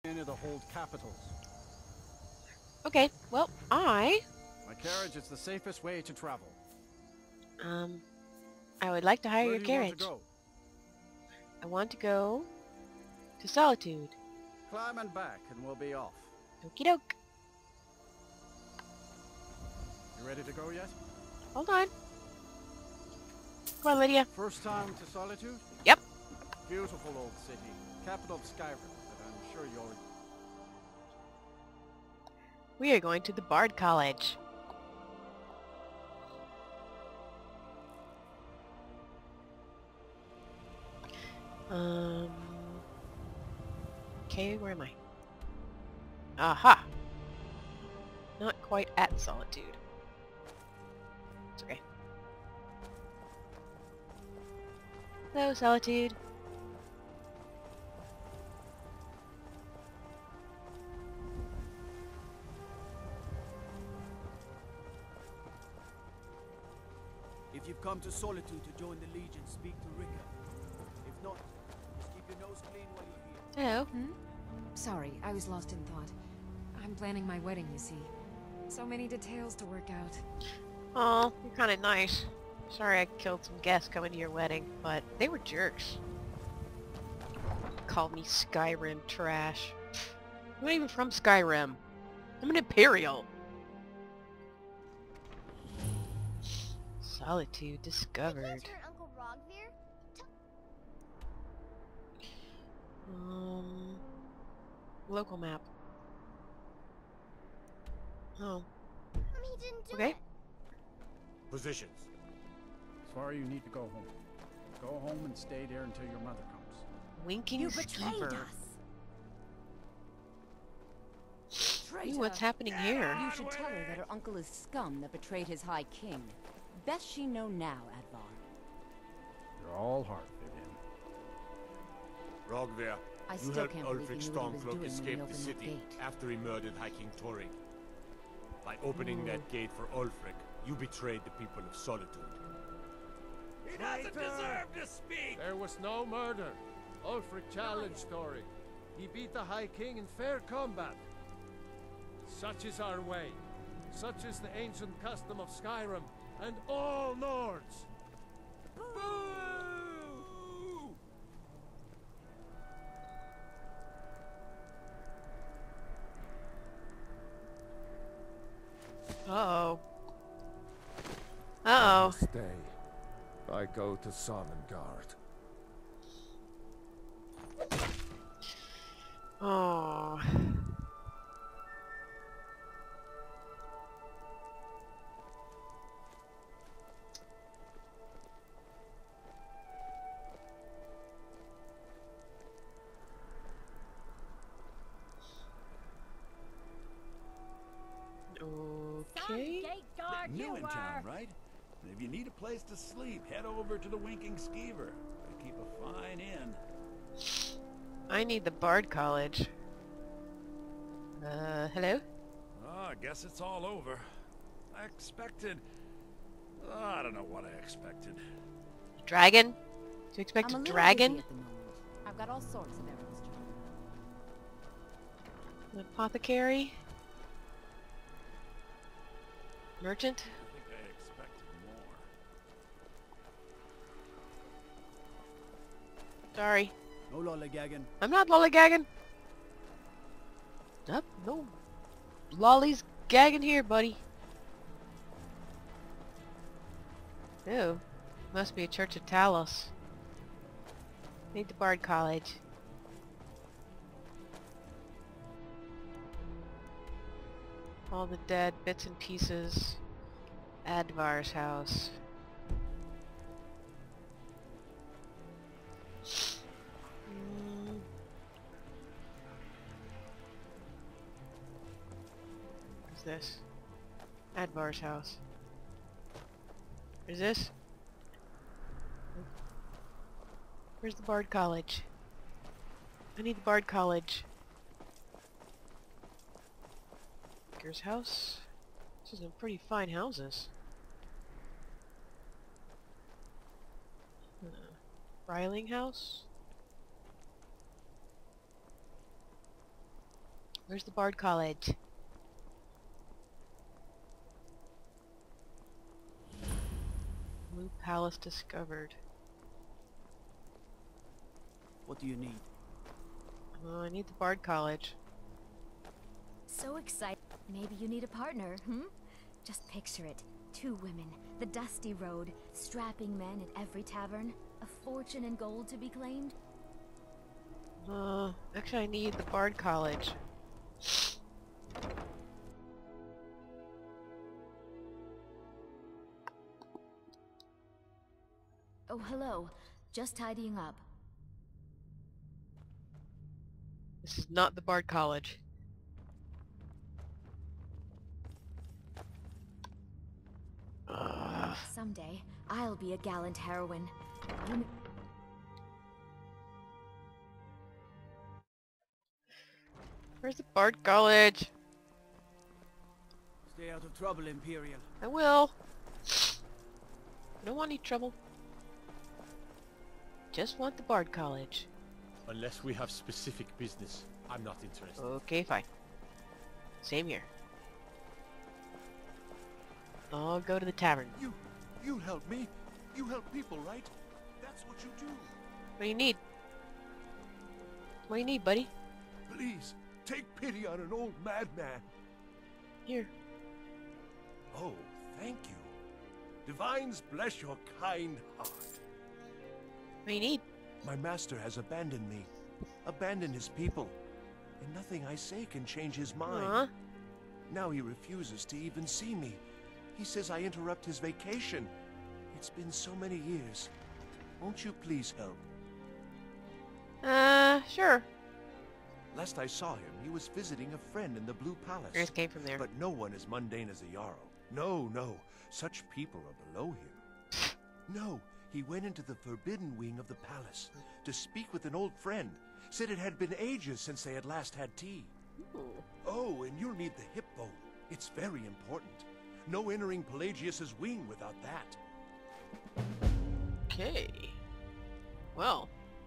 Any of the hold capitals. Okay, well, My carriage is the safest way to travel. I would like to hire Where your do you want carriage. to go? I want to go to Solitude. Climb and back and we'll be off. Okie doke. You ready to go yet? Hold on. Come on, Lydia. First time to Solitude? Yep. Beautiful old city. Capital of SkyRoam, but I'm sure you'll... We are going to the Bard College. Okay, where am I? Aha! Not quite at Solitude. It's okay. Hello, Solitude. If you've come to Solitude to join the Legion, speak to Rika. If not, just keep your nose clean while you're here. Hello. Sorry, I was lost in thought. I'm planning my wedding, you see. So many details to work out. Aw, you're kinda nice. Sorry I killed some guests coming to your wedding, but they were jerks. Called me Skyrim trash. I'm not even from Skyrim. I'm an Imperial. Solitude discovered. I can't turn Uncle Rogvir. Local map. Oh. He didn't do Okay. it. Positions. Sorry, you need to go home. Go home and stay there until your mother comes. Winking Skeever. Ooh, what's happening here? You should tell her that her uncle is scum that betrayed his High King. Best she know now, Advar. You're all heart, Vivian. Rogvir, I you still helped can't believe he Ulfric knew what he was Stormcloak doing when he escape the opened that city gate. after he murdered High King Thorin. By opening that gate for Ulfric, you betrayed the people of Solitude. He doesn't deserve to speak! There was no murder. Ulfric challenged Thorin. He beat the High King in fair combat. Such is our way. Such is the ancient custom of Skyrim and all Nords. Boo! Uh-oh. Uh-oh. Stay. I go to Sovngarde. Oh. Okay. Gate guard, New you in were. town, right? And if you need a place to sleep, head over to the Winking Skeever. They keep a fine inn. I need the Bard College. Hello? Oh, I guess it's all over. I expected... I don't know what I expected. Dragon? Do you expect I'm a a little dragon? busy at the moment. I've got all sorts of errands to run. An apothecary? Merchant? I think I expected more. Sorry. No lollygagging. I'm not lollygagging. Nope, no lollies gagging here, buddy. Ew. Must be a Church of Talos. Need the Bard College. All the dead bits and pieces. Advar's house. What's this? Advar's house. Is this? Where's the Bard College? I need the Bard College. Baker's house? This is some pretty fine houses. Bryling house? Where's the Bard College? Blue Palace discovered. What do you need? I need the Bard College. So excited. Maybe you need a partner, Just picture it. 2 women, the dusty road, strapping men at every tavern, a fortune in gold to be claimed. Actually I need the Bard College. Oh, hello. Just tidying up. This is not the Bard College. Someday, I'll be a gallant heroine. Where's the Bard College? Stay out of trouble, Imperial. I will. I don't want any trouble. Just want the Bard College. Unless we have specific business, I'm not interested. Okay, fine. Same here. I'll go to the tavern. You help me. You help people, right? That's what you do. What do you need? What do you need, buddy? Please, take pity on an old madman. Here. Oh, thank you. Divines bless your kind heart. What do you need? My master has abandoned me. Abandoned his people. And nothing I say can change his mind. Now he refuses to even see me. He says I interrupt his vacation. It's been so many years. Won't you please help? Sure. Last I saw him, he was visiting a friend in the Blue Palace. I just came from there. But no one as mundane as a Jarl. No. Such people are below him. No, he went into the forbidden wing of the palace to speak with an old friend. Said it had been ages since they had last had tea. Ooh. Oh, and you'll need the hip bone. It's very important. No entering Pelagius's wing without that. Okay. Well.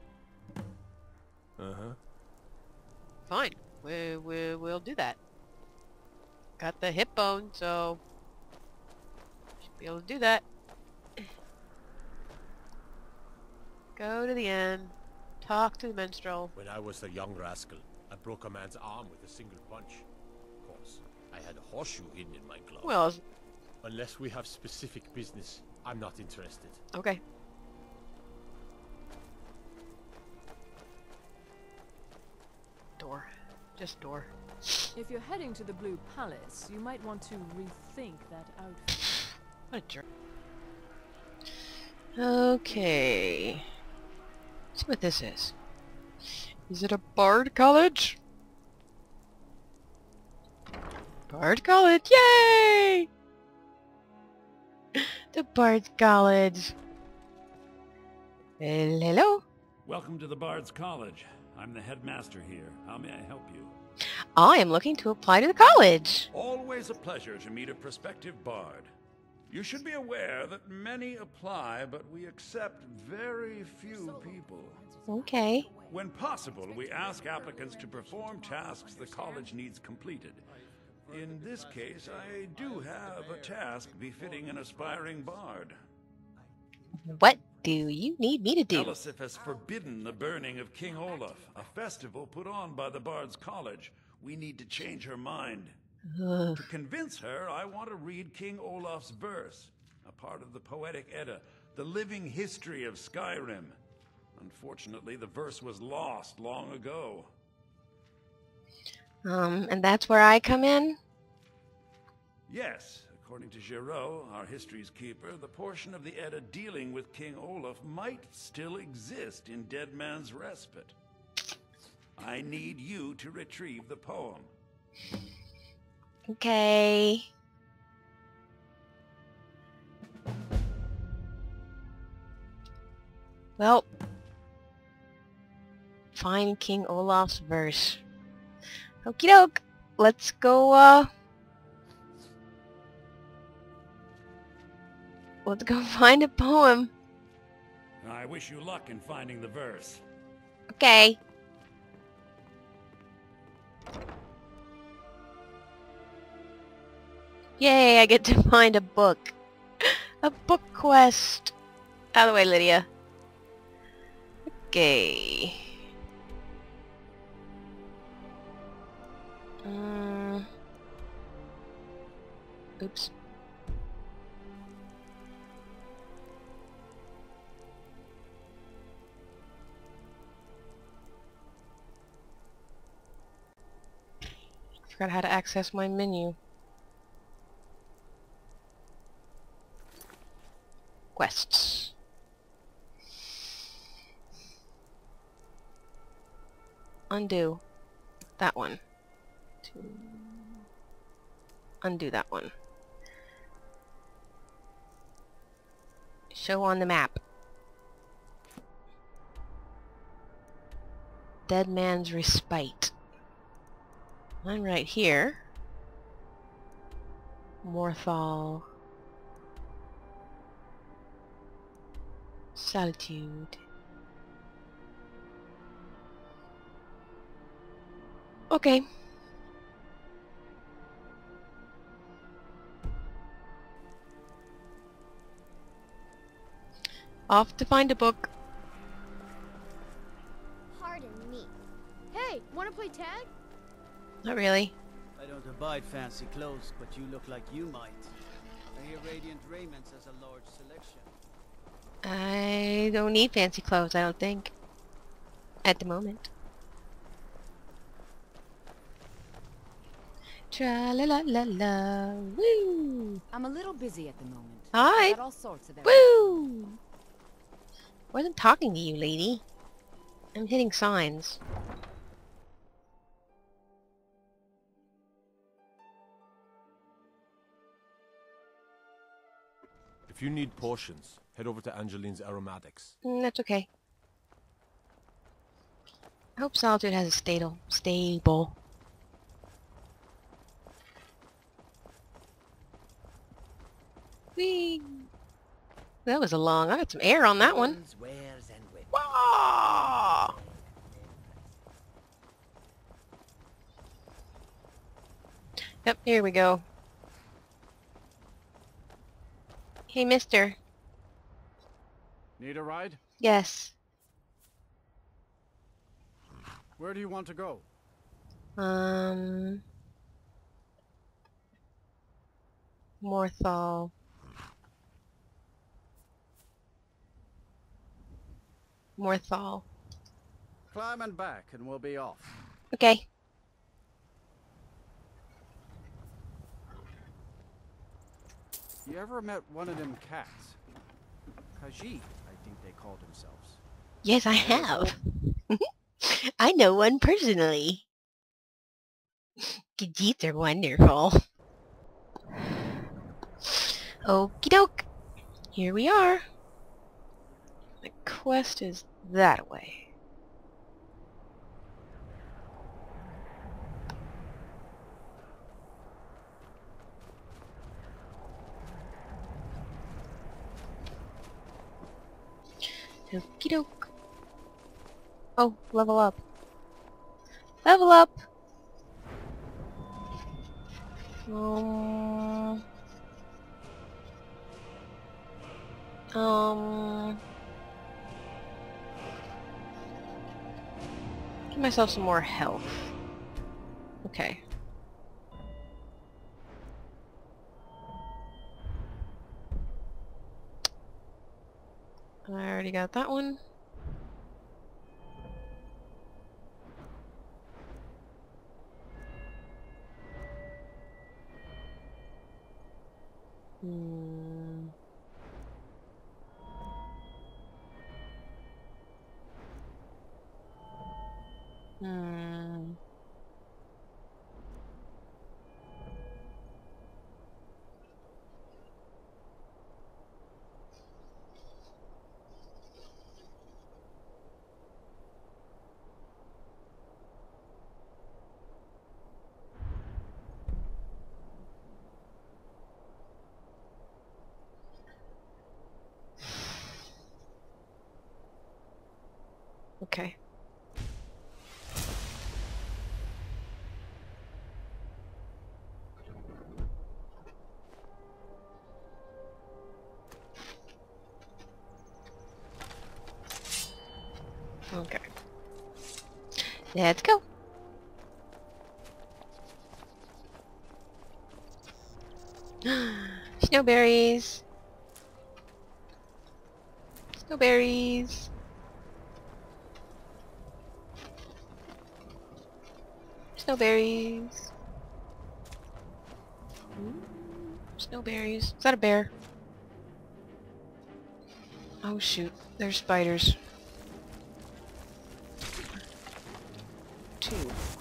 Fine. We'll do that. Got the hip bone, so should be able to do that. Go to the end. Talk to the minstrel. When I was a young rascal, I broke a man's arm with a single punch. Of course, I had a horseshoe hidden in my glove. Well, unless we have specific business, I'm not interested. okay. Door. Just door. If you're heading to the Blue Palace, you might want to rethink that outfit. What a jerk. Okay. Let's see what this is. Is it a Bard College? Bard College! Yay! The Bard College. Hello? Welcome to the Bard's College. I'm the headmaster here. How may I help you? I am looking to apply to the college. Always a pleasure to meet a prospective bard. You should be aware that many apply, but we accept very few people. Okay. When possible, we ask applicants to perform tasks the college needs completed. In this case, I do have a task befitting an aspiring bard. What do you need me to do? Elisif has forbidden the burning of King Olaf, a festival put on by the Bard's College. We need to change her mind. To convince her, I want to read King Olaf's verse, a part of the Poetic Edda, the living history of Skyrim. Unfortunately, the verse was lost long ago. And that's where I come in? Yes, according to Giraud, our history's keeper, the portion of the Edda dealing with King Olaf might still exist in Dead Man's Respite. I need you to retrieve the poem. Okay. Well, find King Olaf's verse. Okie doke. Let's go, let's go find a poem. I wish you luck in finding the verse. Okay. Yay, I get to find a book. A book quest. Out of the way, Lydia. Okay. Oops. Forgot how to access my menu. Quests. Undo that one. Undo that one. Show on the map. Dead Man's Respite. I'm right here. Morthal. Solitude. Okay. Off to find a book. Pardon me. Hey, wanna play tag? Not really. I don't abide fancy clothes, but you look like you might. I hear Radiant Raiments has a large selection. I don't need fancy clothes, I don't think. At the moment. Tra-la-la-la-la. Woo! I'm a little busy at the moment. Hi! Got all sorts of Woo! Wasn't talking to you, lady. I'm hitting signs. If you need potions, head over to Angeline's Aromatics. That's okay. I hope Solitude has a stable. Whee! That was a long. I got some air on that one. Wah! Yep, here we go. Hey, mister. Need a ride? Yes. Where do you want to go? Morthal. Morthal. Climb and back and we'll be off. Okay. You ever met one of them cats? Khajiit, I think they called themselves. Yes, I have. I know one personally. Khajiits are wonderful. Okie doke. Here we are. The quest is that way. Okie doke. Oh, level up. Level up! Give myself some more health. Okay. I already got that one. Okay. Okay. Let's go. Snowberries. Snowberries. Snowberries. Snowberries. Is that a bear? Oh shoot, there's spiders. 2.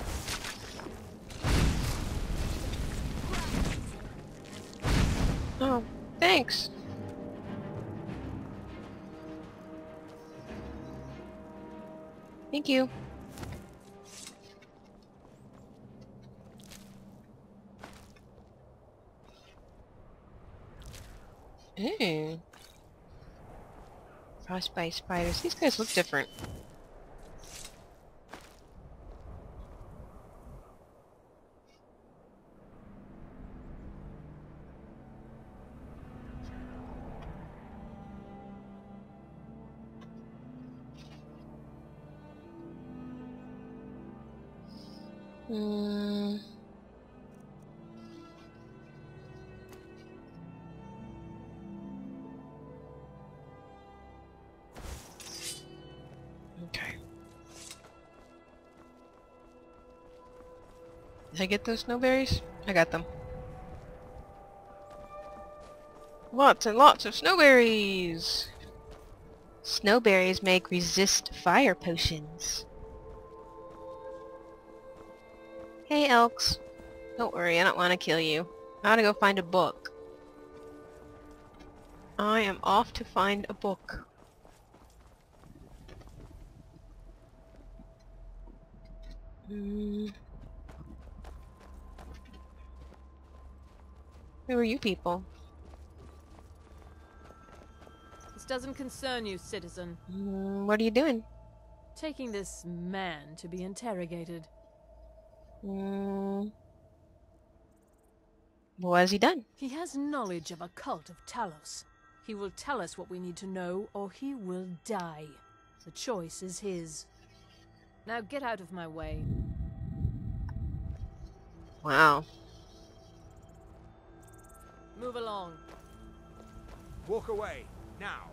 Oh, thanks. Thank you. Ooh. Frostbite spiders. These guys look different. Okay. Did I get those snowberries? I got them. Lots and lots of snowberries! Snowberries make resist fire potions. Hey elks. Don't worry, I don't want to kill you. I want to go find a book. I am off to find a book. Who are you people? This doesn't concern you, citizen. What are you doing? Taking this man to be interrogated. What has he done? He has knowledge of a cult of Talos. He will tell us what we need to know, or he will die. The choice is his. Now get out of my way. Wow. Move along. Walk away, now.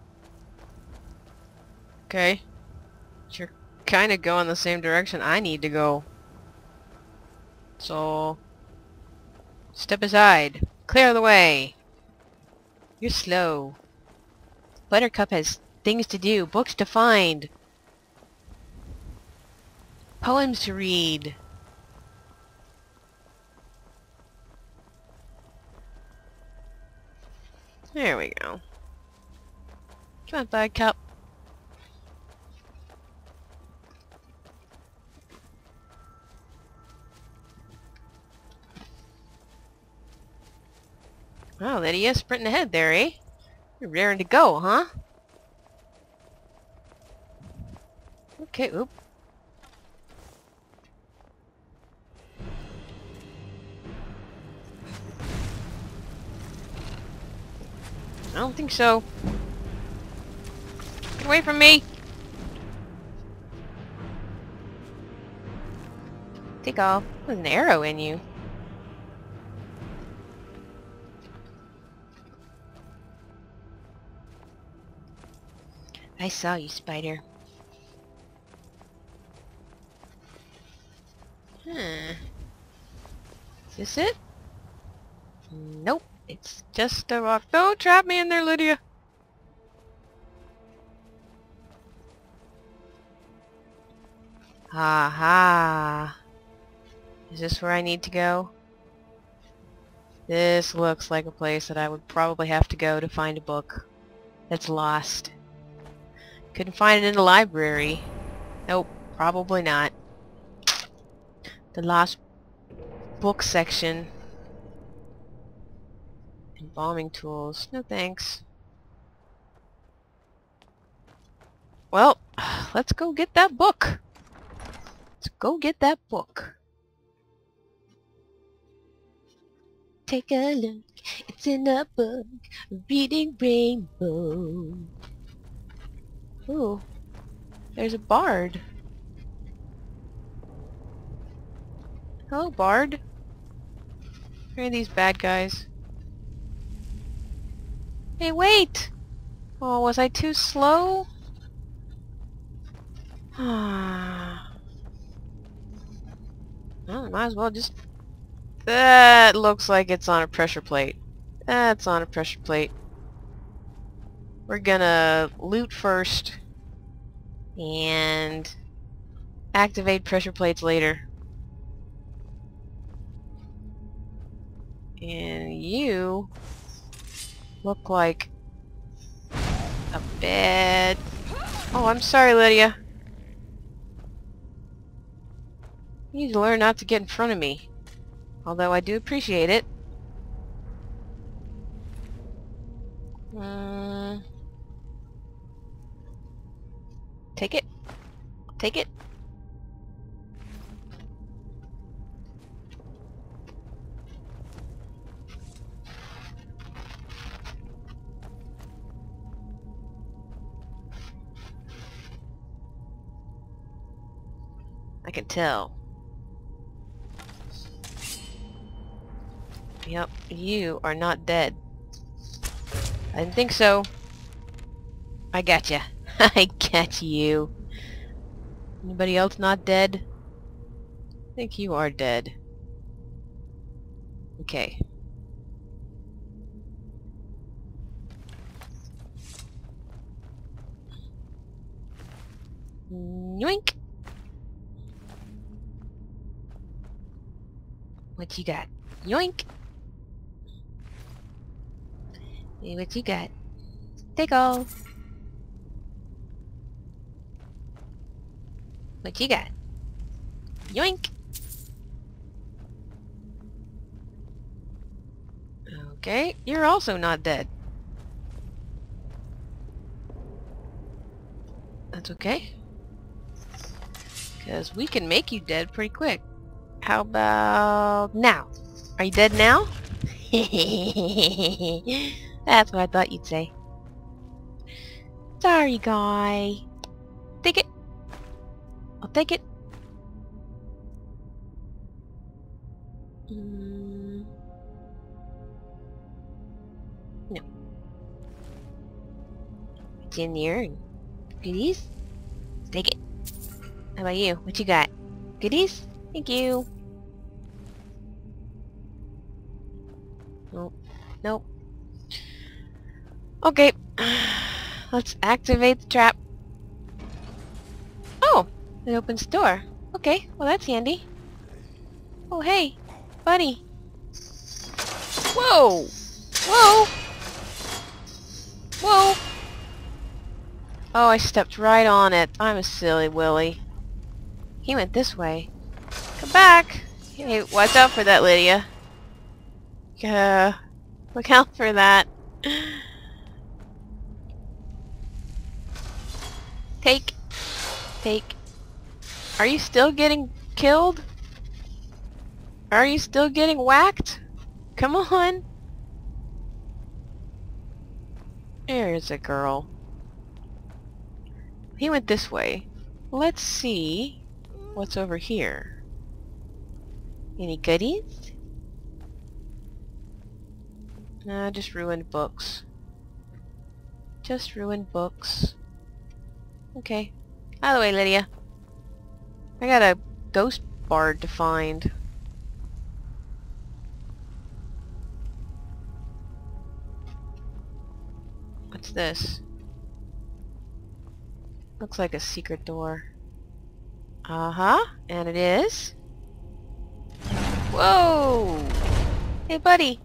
Okay. You're kind of going the same direction I need to go. So... step aside. Clear the way. You're slow. Buttercup has things to do, books to find, poems to read. There we go. Come on, Buttercup. Wow, Lydia, sprinting ahead there, eh? You're raring to go, huh? Okay, oop. I don't think so. Get away from me! Take off. There's an arrow in you. I saw you, spider. Is this it? Nope. It's just a rock. Don't trap me in there, Lydia! Aha! Is this where I need to go? This looks like a place that I would probably have to go to find a book that's lost. Couldn't find it in the library. Nope, probably not. The lost book section. Embalming tools. No thanks. Well, let's go get that book. Let's go get that book. Take a look. It's in a book. Reading Rainbow. Ooh. There's a bard. Hello, bard. Where are these bad guys? Hey, wait! Oh, was I too slow? Well, might as well just... That looks like it's on a pressure plate. That's on a pressure plate. We're gonna loot first and activate pressure plates later. And you look like a bad... Oh, I'm sorry, Lydia. You need to learn not to get in front of me. Although I do appreciate it. Take it. Take it. I can tell. Yep, you are not dead. I didn't think so. I gotcha. I got you. Anybody else not dead? I think you are dead. Okay. Yoink! What you got? Yoink! Hey, what you got? Take all. What you got? Yoink! Okay, you're also not dead. That's okay. Because we can make you dead pretty quick. How about now? Are you dead now? That's what I thought you'd say. Sorry, guy. Take it. I'll take it. No. It's in here. Goodies? Take it. How about you? What you got? Goodies? Thank you. Nope. Nope. Okay. Let's activate the trap. Oh! It opens the door. Okay. Well, that's handy. Oh, hey. Buddy. Whoa! Whoa! Whoa! Oh, I stepped right on it. I'm a silly Willy. He went this way. Come back! Hey, watch out for that, Lydia. Look out for that. Take. Take. Are you still getting killed? Are you still getting whacked? Come on. There's a girl. He went this way. Let's see what's over here. Any goodies? Nah, just ruined books. Just ruined books. Okay. Out of the way, Lydia. I got a ghost bard to find. What's this? Looks like a secret door. Uh-huh. And it is. Whoa! Hey, buddy.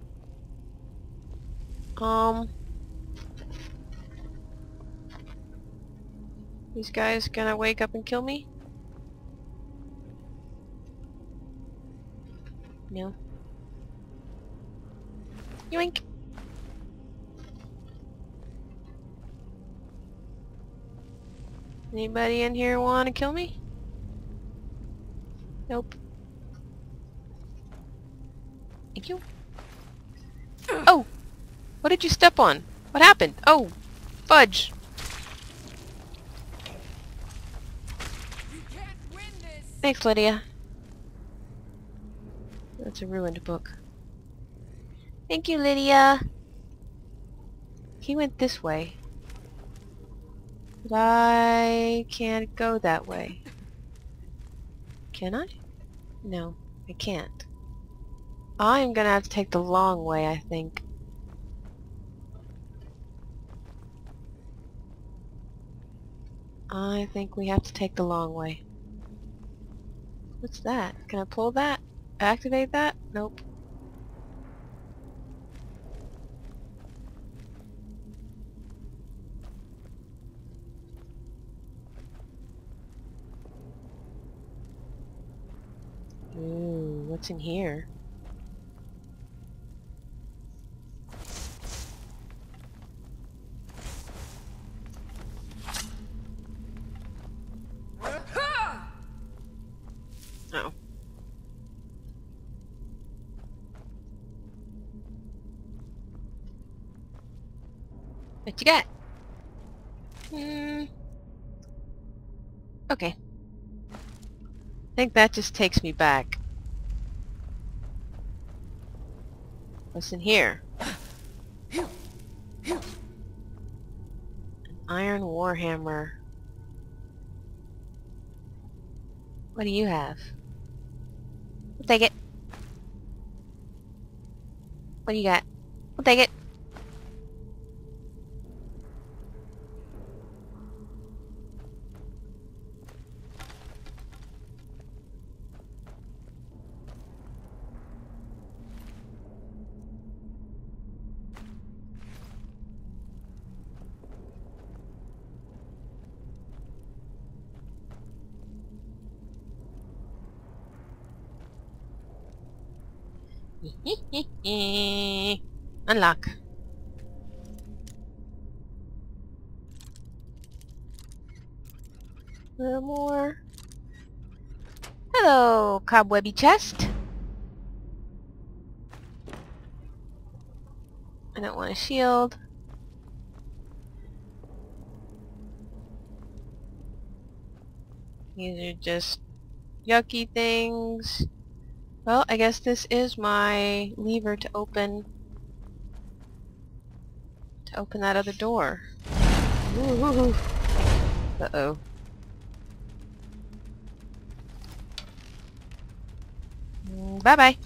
These guys gonna wake up and kill me? No. Yoink! Anybody in here wanna kill me? Nope. Thank you. Oh! What did you step on? What happened? Oh! Fudge! Thanks, Lydia. That's a ruined book. Thank you, Lydia. He went this way. But I can't go that way. Can I? No, I can't. I'm gonna have to take the long way, I think. I think we have to take the long way. What's that? Can I pull that? Activate that? Nope. Ooh, what's in here? Oh. What you got? Okay. I think that just takes me back. What's in here? An iron warhammer. What do you have? I'll take it. What do you got? I'll take it. Unlock. A little more. Hello, cobwebby chest. I don't want a shield. These are just yucky things. Well, I guess this is my lever to open that other door. Ooh. Uh-oh. Bye-bye.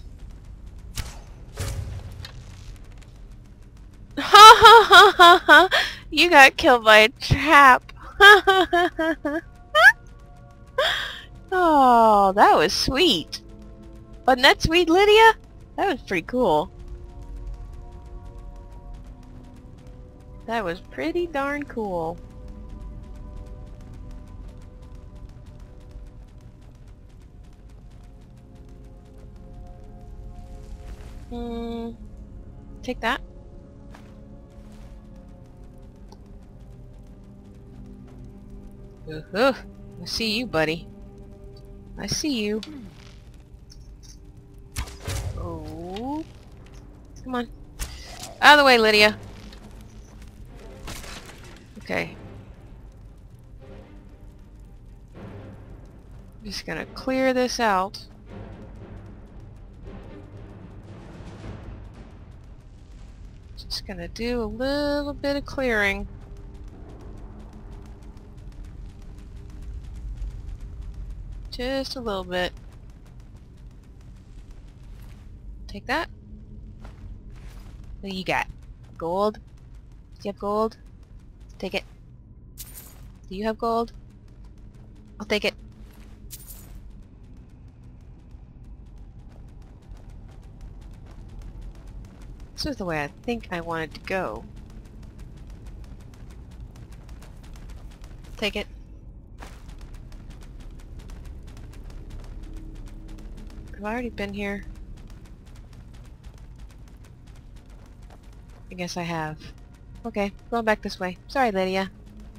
Ha ha ha ha ha! You got killed by a trap. Oh, that was sweet. Wasn't that sweet, Lydia? That was pretty cool. That was pretty darn cool. Take that. I see you, buddy. I see you. Oh. Come on. Out of the way, Lydia. Okay. I'm just gonna clear this out. Just gonna do a little bit of clearing. Just a little bit. Take that. What do you got? Gold? Do you have gold? Take it. Do you have gold? I'll take it. This is the way I think I wanted to go. Take it. Have I already been here? I guess I have. Okay, going back this way. Sorry, Lydia.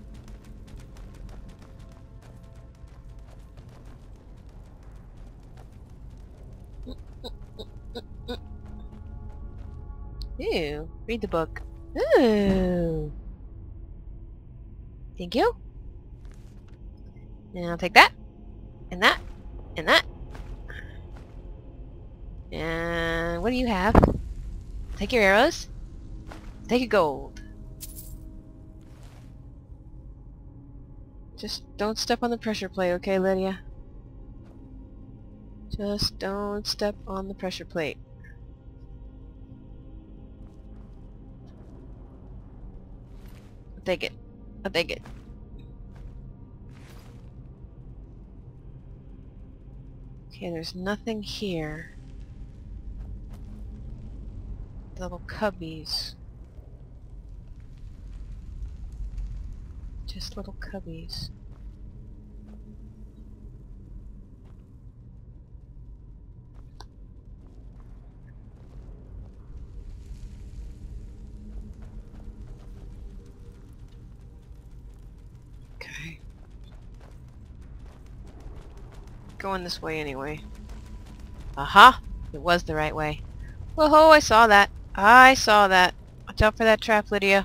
Ooh, read the book. Ooh. Thank you. And I'll take that. And that. And that. And what do you have? Take your arrows. Take your gold. Just don't step on the pressure plate, okay, Lydia? Just don't step on the pressure plate. I'll take it. I'll take it. Okay, there's nothing here. Little cubbies. Just little cubbies. Okay. Going this way anyway. Aha! It was the right way. Whoa, I saw that. I saw that. Watch out for that trap, Lydia.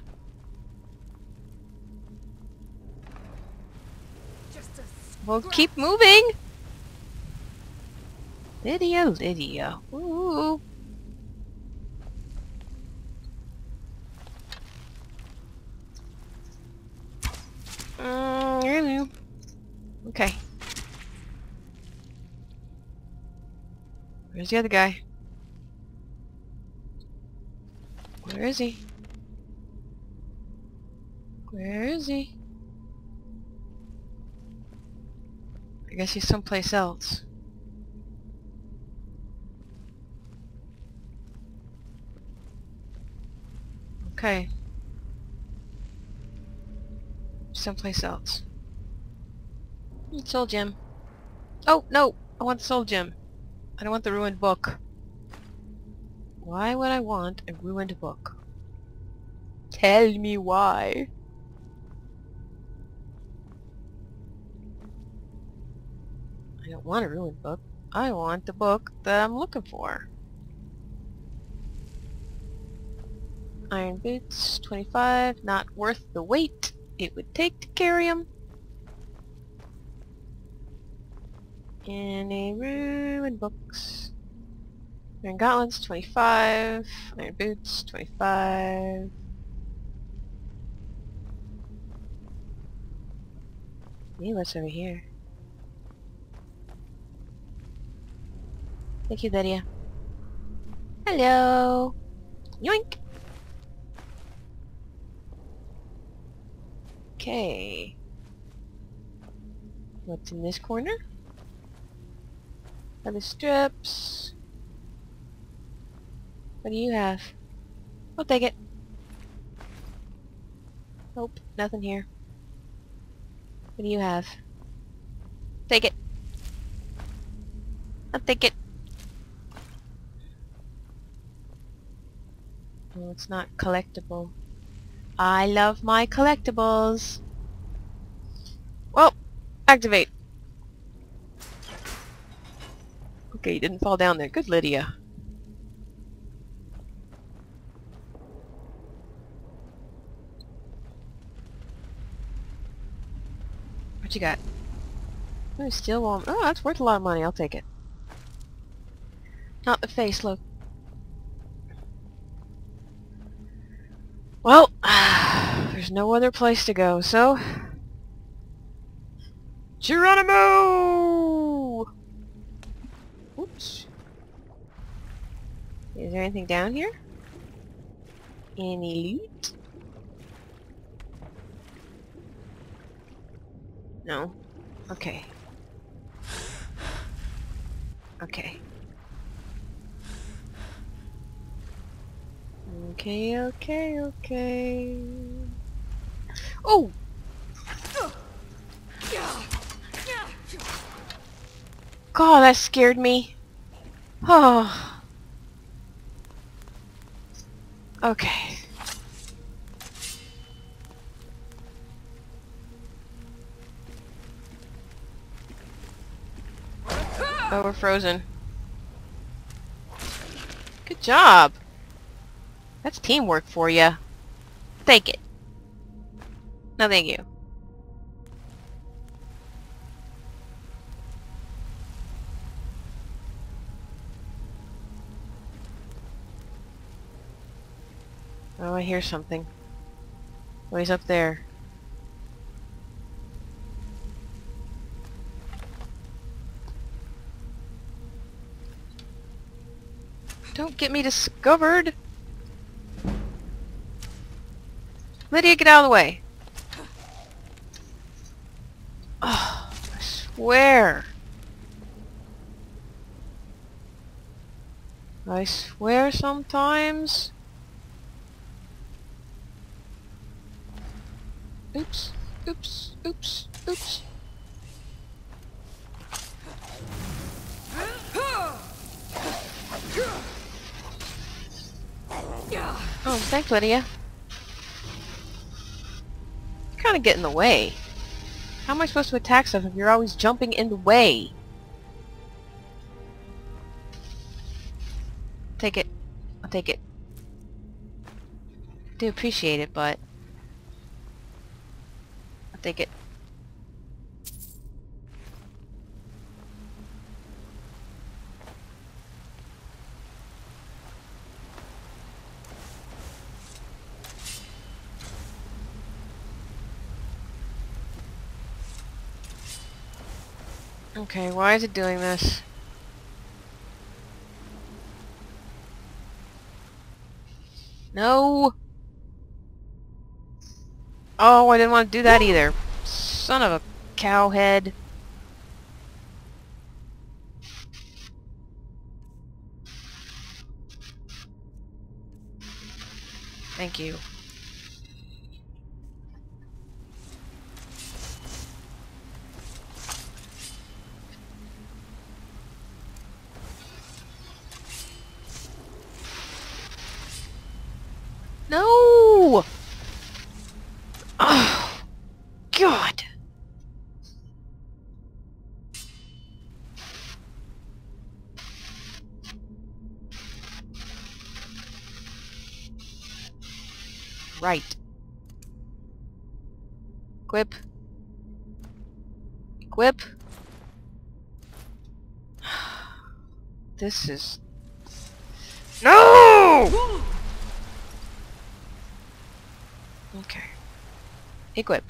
Well, keep moving! Lydia, Lydia. Ooh. Okay. Where's the other guy? Where is he? Where is he? I guess he's someplace else. Okay. Someplace else. Soul gem. Oh, no! I want the soul gem. I don't want the ruined book. Why would I want a ruined book? Tell me why. I don't want a ruined book. I want the book that I'm looking for. Iron boots, 25. Not worth the weight it would take to carry them. And a ruined books. Iron gauntlets, 25. Iron boots, 25. Maybe what's over here? Thank you, Lydia. Hello! Yoink! Okay. What's in this corner? Other strips. What do you have? I'll take it. Nope, nothing here. What do you have? Take it. I'll take it. Oh, it's not collectible. I love my collectibles. Well, activate. Okay, you didn't fall down there. Good, Lydia. What you got? Oh, steel wall. Oh, that's worth a lot of money. I'll take it. Not the face, look. Well, there's no other place to go, so... Geronimo! Oops. Is there anything down here? Any loot? No. Okay. Okay. Okay, okay, okay. Oh! God, that scared me. Oh. Okay. Oh, we're frozen. Good job. That's teamwork for you. Take it. No, thank you. hear something. Oh, he's up there. Don't get me discovered! Lydia, get out of the way! Oh, I swear! I swear sometimes. Oops, oops, oops, oops. Oh, thanks, Lydia. You kind of get in the way. How am I supposed to attack stuff if you're always jumping in the way? Take it. I'll take it. I do appreciate it, but I'll take it. Okay, why is it doing this? No! Oh, I didn't want to do that either. Son of a cowhead. Thank you. No! Oh, God! Right. Equip. Equip. This is... No! Okay. Equip.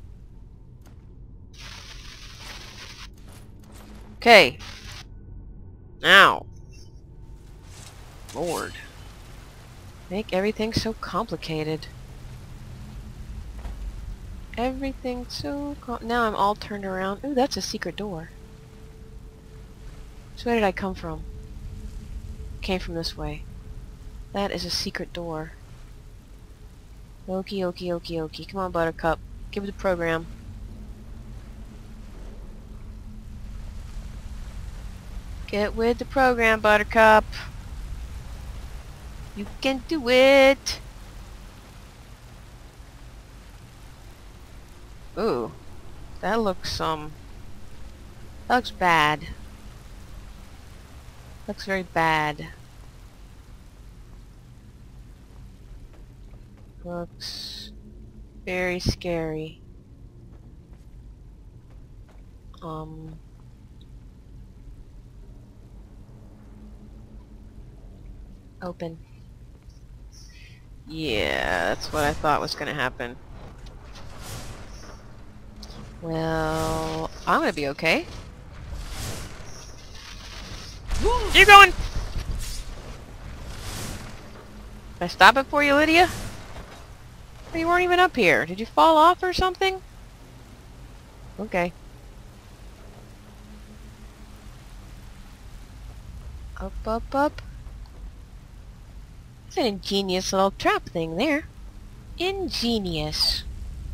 Okay. Now. Lord. Make everything so complicated. Everything so now I'm all turned around. Ooh, that's a secret door. So where did I come from? Came from this way. That is a secret door. Okie okie okie okie. Come on, Buttercup. Give it the program. Get with the program, Buttercup. You can do it. Ooh. That looks, that looks bad. Looks very bad. Looks very scary. Open. Yeah, that's what I thought was gonna happen. Well, I'm gonna be okay. You're going! Did I stop it for you, Lydia? Or you weren't even up here. Did you fall off or something? Okay. Up, up, up. It's an ingenious little trap thing there. Ingenious.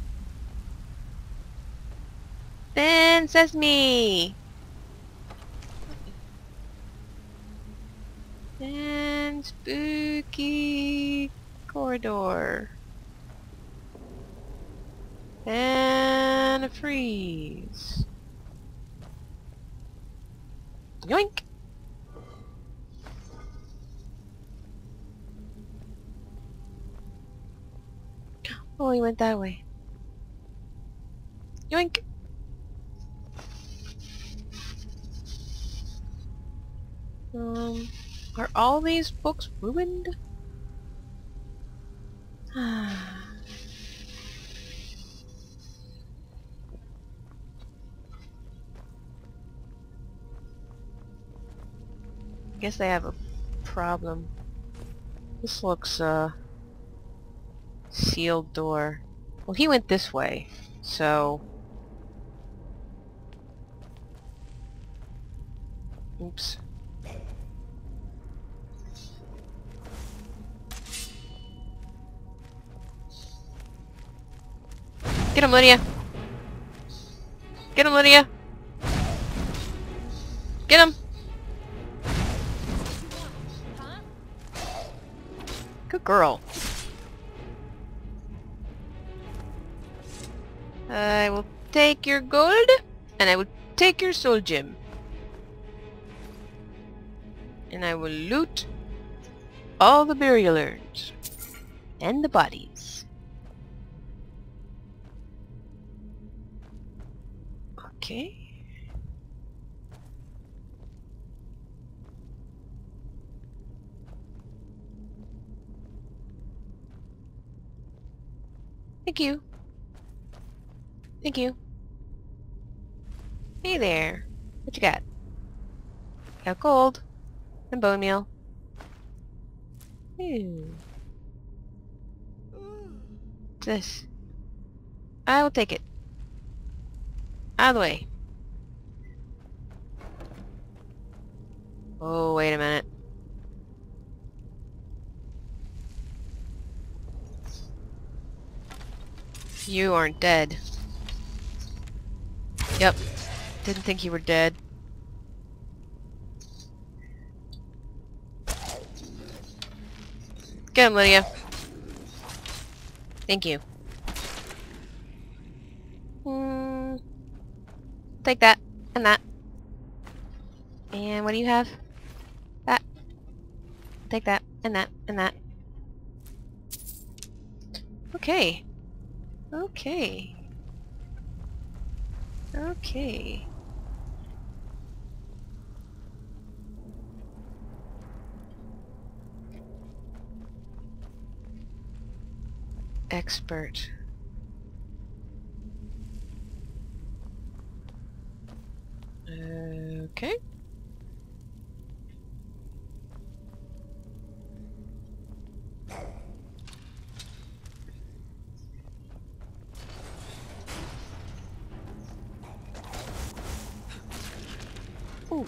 Then Sesame! And spooky corridor. And a freeze. Yoink! Oh, he went that way. Yoink! Are all these books ruined? Guess they have a problem. This looks, sealed door. Well, he went this way, so... Oops. Get him, Lydia! Get him, Lydia! Get him! Good girl. I will take your gold, and I will take your soul gem. And I will loot all the burial urns. And the bodies. Okay. Thank you. Thank you. Hey there. What you got? Got gold. And bone meal. Ooh. What's this? I will take it. Out of the way. Oh, wait a minute. You aren't dead. Yep. Didn't think you were dead. Get him, Lydia. Thank you. Take that. And that. And what do you have? That. Take that. And that. And that. Okay. Okay. Okay. Expert. Okay. Ooh.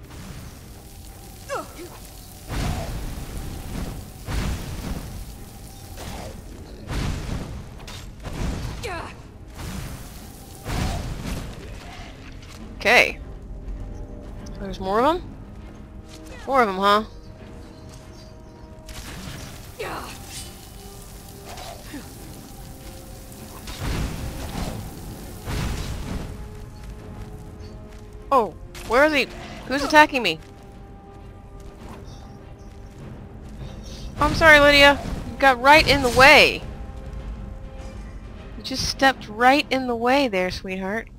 Okay. There's more of them? More of them, huh? Oh, where is he? Who's attacking me? I'm sorry, Lydia. You got right in the way. You just stepped right in the way there, sweetheart.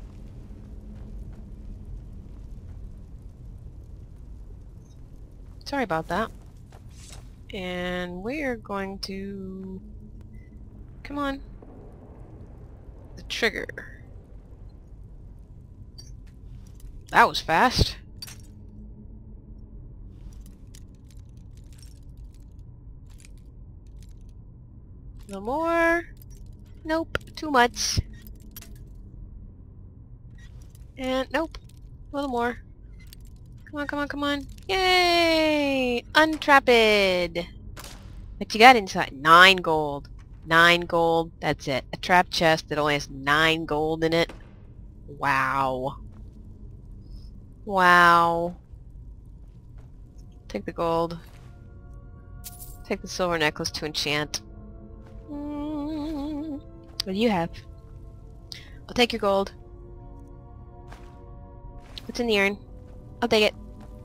Sorry about that. And we're going to... Come on. The trigger. That was fast. No more. Nope. Too much. And nope. A little more. Come on, come on, come on. Yay! Untrapped! What you got inside? 9 gold. 9 gold. That's it. A trap chest that only has 9 gold in it. Wow. Wow. Take the gold. Take the silver necklace to enchant. What do you have? I'll take your gold. What's in the urn? I'll take it.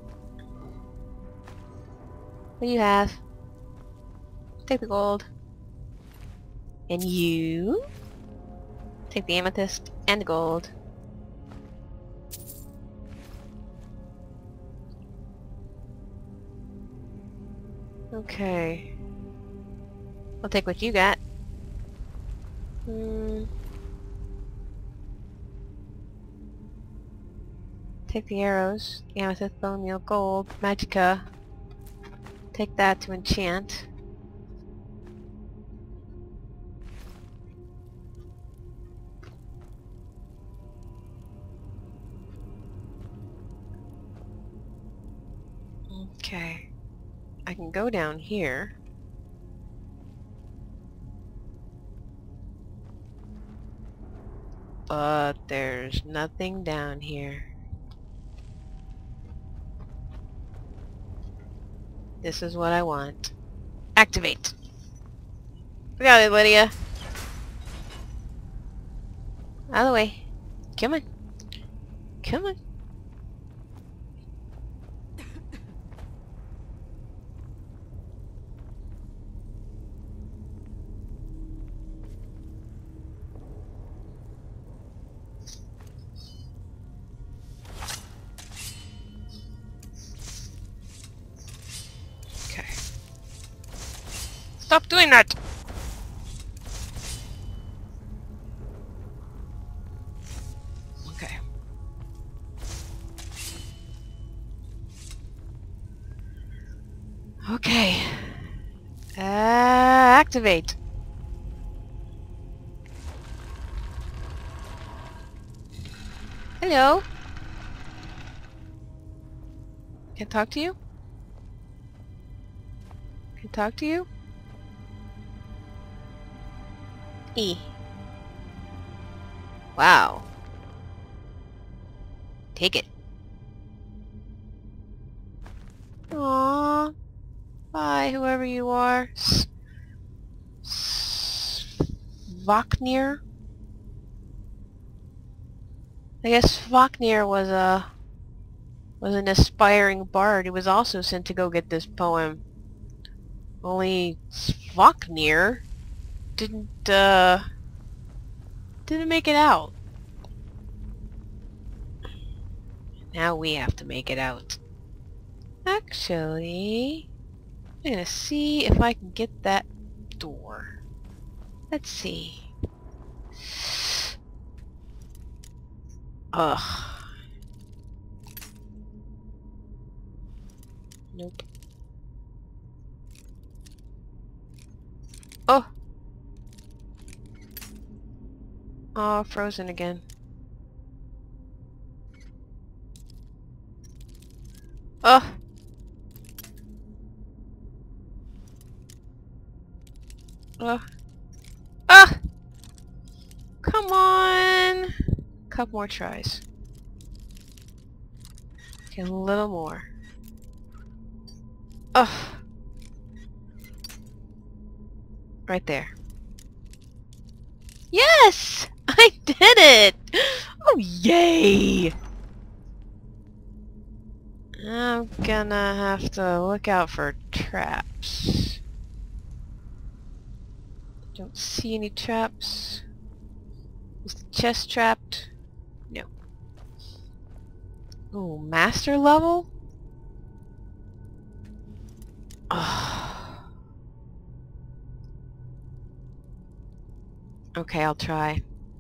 What do you have? Take the gold. And you? Take the amethyst and the gold. Okay. I'll take what you got. Take the arrows. Amethyst, bone meal, gold, magicka. Take that to enchant. Okay. I can go down here. But there's nothing down here. This is what I want. Activate! We got it, Lydia. Out of the way. Come on. Come on. Stop doing that! Okay. Okay. Activate. Hello? Can I talk to you? Can I talk to you? E. Wow. Take it. Aww. Bye, whoever you are. Svaknir? I guess Svaknir was an aspiring bard who was also sent to go get this poem. Only Svaknir didn't make it out. Now we have to make it out. Actually, I'm gonna see if I can get that door. Let's see. Ugh. Nope. Oh! Oh, frozen again. Oh! Ah! Come on! Couple more tries. Okay, a little more. Ugh. Right there. Yes! I did it! Oh, yay! I'm gonna have to look out for traps. Don't see any traps. Is the chest trapped? No. Oh, master level? Okay, I'll try.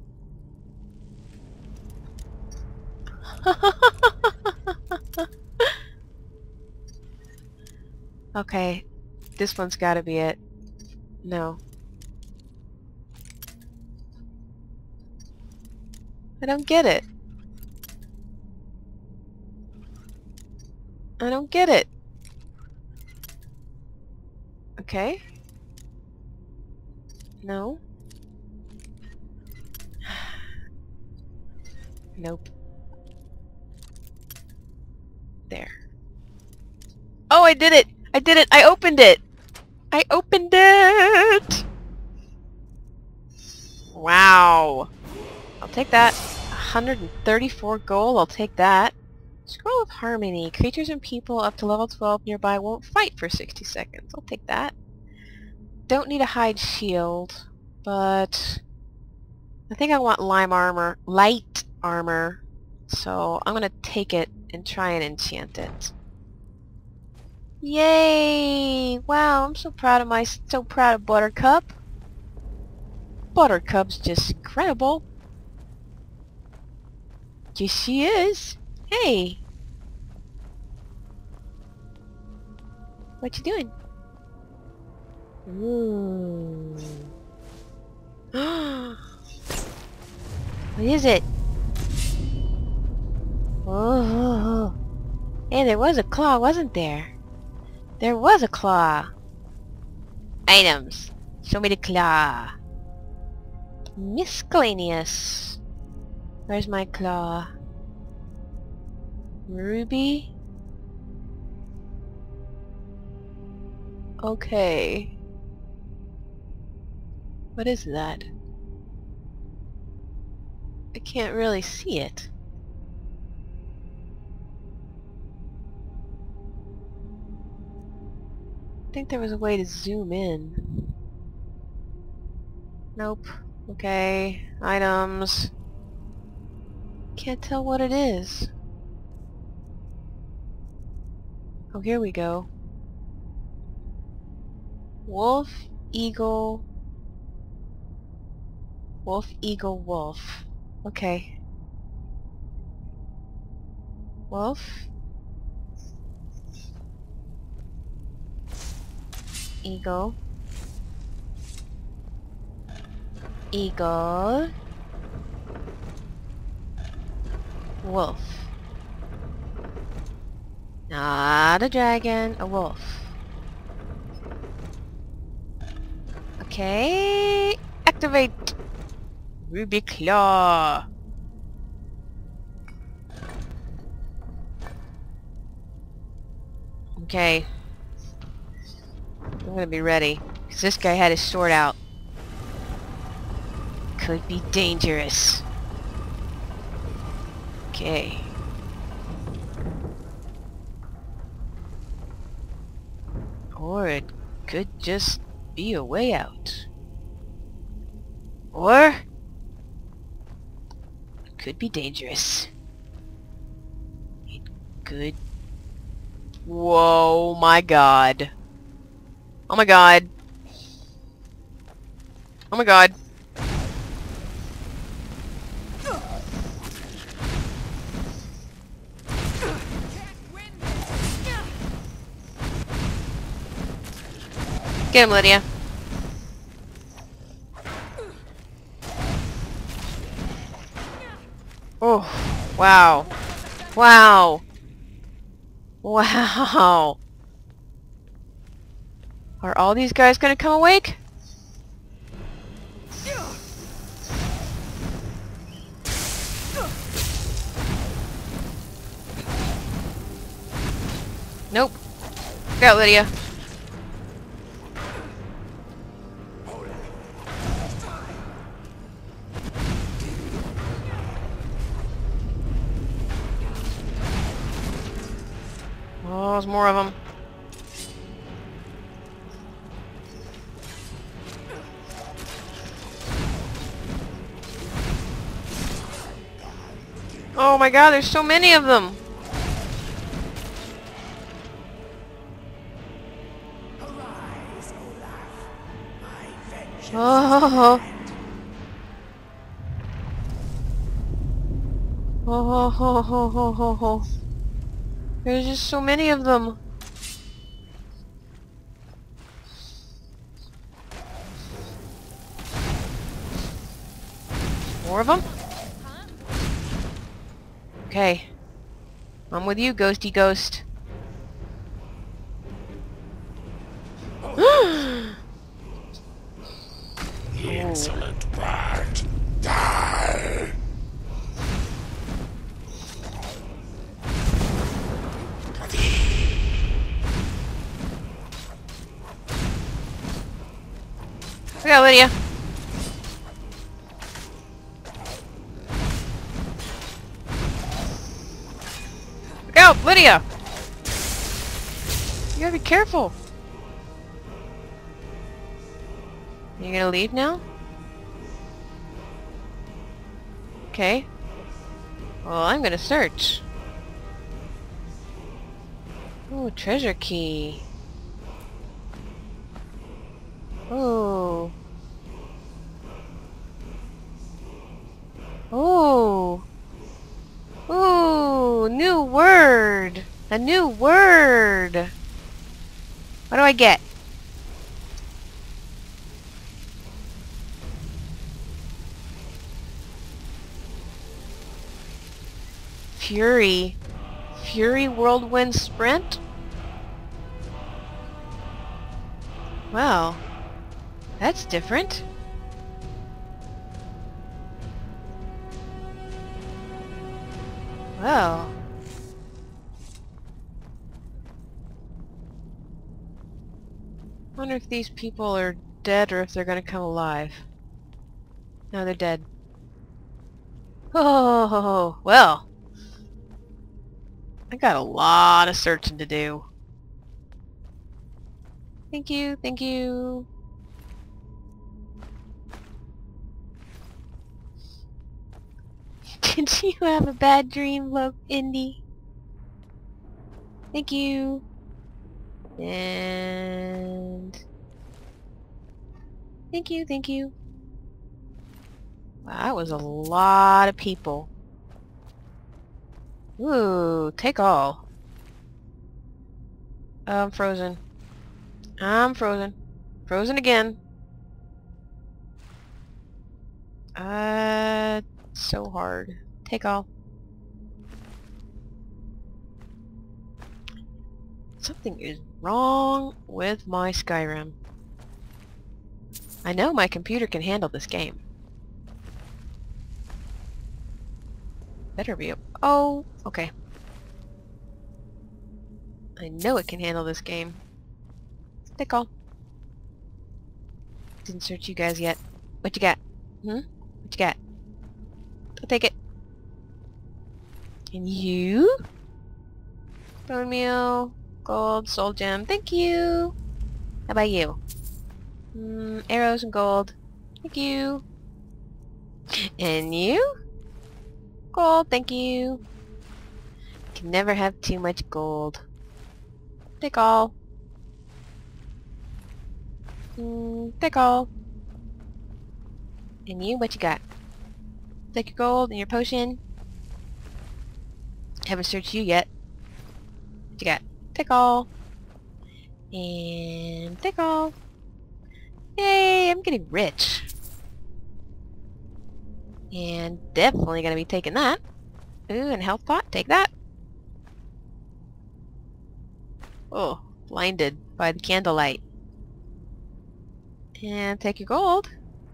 Okay, this one's gotta be it. No. I don't get it. I don't get it. Okay. No. Nope. There. Oh, I did it! I did it! I opened it! I opened it! Wow. I'll take that. 134 gold, I'll take that. Scroll of Harmony. Creatures and people up to level 12 nearby won't fight for 60 seconds. I'll take that. Don't need a hide shield, but I think I want light armor, so I'm gonna take it and try and enchant it. Yay! Wow, I'm so proud of Buttercup. Buttercup's just incredible. Yes, she is. Hey! What you doing? Ooh. What is it? Oh. Hey, there was a claw, wasn't there? There was a claw. Items. Show me the claw. Miscellaneous. Where's my claw? Ruby? Okay. What is that? I can't really see it. I think there was a way to zoom in. Nope. Okay. Items. Can't tell what it is. Oh, here we go. Wolf, eagle, wolf, eagle, wolf. Okay. Wolf. Eagle. Eagle. Wolf. Not a dragon, a wolf. Okay. Activate Ruby Claw. Okay. I'm gonna be ready, because this guy had his sword out. Could be dangerous. Okay. Or it could just be a way out. Or it could be dangerous. It could... Whoa, my god. Oh my god. Oh my god. Get him, Lydia. Oh, wow. Wow. Wow. Are all these guys gonna come awake? Nope. Go, Lydia. Oh, there's more of them. Oh my god, there's so many of them! Oh, oh. There's just so many of them. More of them? Okay. I'm with you, ghosty ghost. Insolent bird, die! Look out, Lydia. Look out, Lydia! You gotta be careful. You gonna leave now? Okay. Well, I'm gonna search. Ooh, treasure key. Ooh. Ooh. Ooh, new word. A new word. What do I get? Fury. Fury Whirlwind Sprint? Well, that's different. Well. Wonder if these people are dead or if they're gonna come alive. No, they're dead. Oh, well. I got a lot of searching to do. Thank you, thank you. Did you have a bad dream, Indy? Thank you. And... Thank you, thank you. Wow, that was a lot of people. Ooh, take all. I'm frozen. I'm frozen. Frozen again. So hard. Take all. Something is wrong with my SkyRoam. I know my computer can handle this game. Better be. Oh, okay. I know it can handle this game. Take all. Didn't search you guys yet. What you got? What you got? I'll take it. And you? Bone meal, gold, soul gem. Thank you. How about you? Arrows and gold. Thank you. And you? Gold, thank you. Can never have too much gold. Take all. Take all. And you, what you got? Take your gold and your potion. Haven't searched you yet. What you got? Take all. And take all. Yay, I'm getting rich. And definitely gonna be taking that. Ooh, and health pot, take that. Oh, blinded by the candlelight. And take your gold.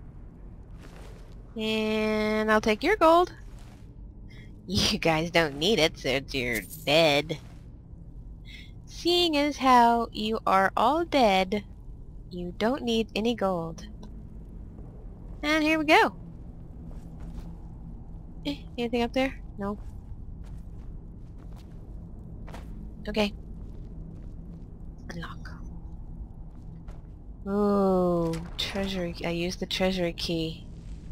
And I'll take your gold. You guys don't need it since you're dead. Seeing as how you are all dead, you don't need any gold. And here we go. Anything up there? No. Okay. Unlock. Ooh, treasury. I used the treasury key.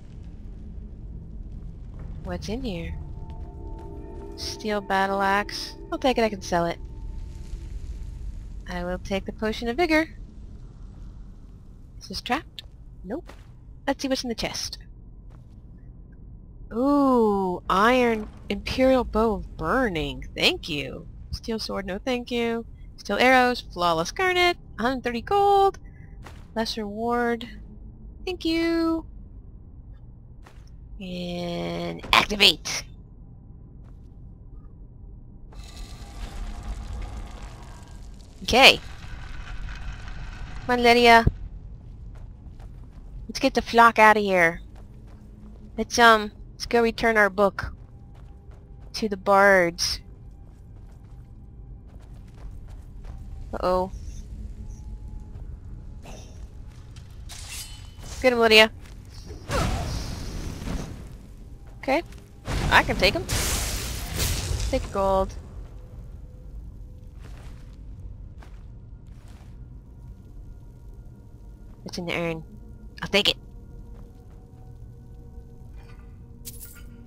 What's in here? Steel battle axe. I'll take it, I can sell it. I will take the potion of vigor. Is this trapped? Nope. Let's see what's in the chest. Ooh, iron imperial bow of burning. Thank you. Steel sword, no thank you. Steel arrows, flawless garnet, 130 gold. Lesser ward. Thank you. And activate. Okay. Come on, Lydia. Let's get the flock out of here. Let's go return our book to the bards. Uh-oh. Get him, Lydia. Okay. I can take him. Take gold. What's in the urn? I'll take it.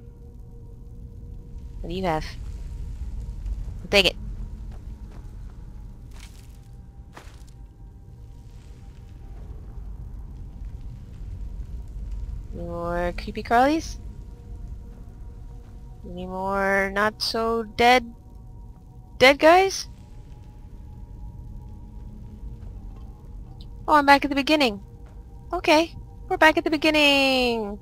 What do you have? I'll take it. creepy crawlies? Any more not so dead guys? Oh, I'm back at the beginning. Okay, we're back at the beginning.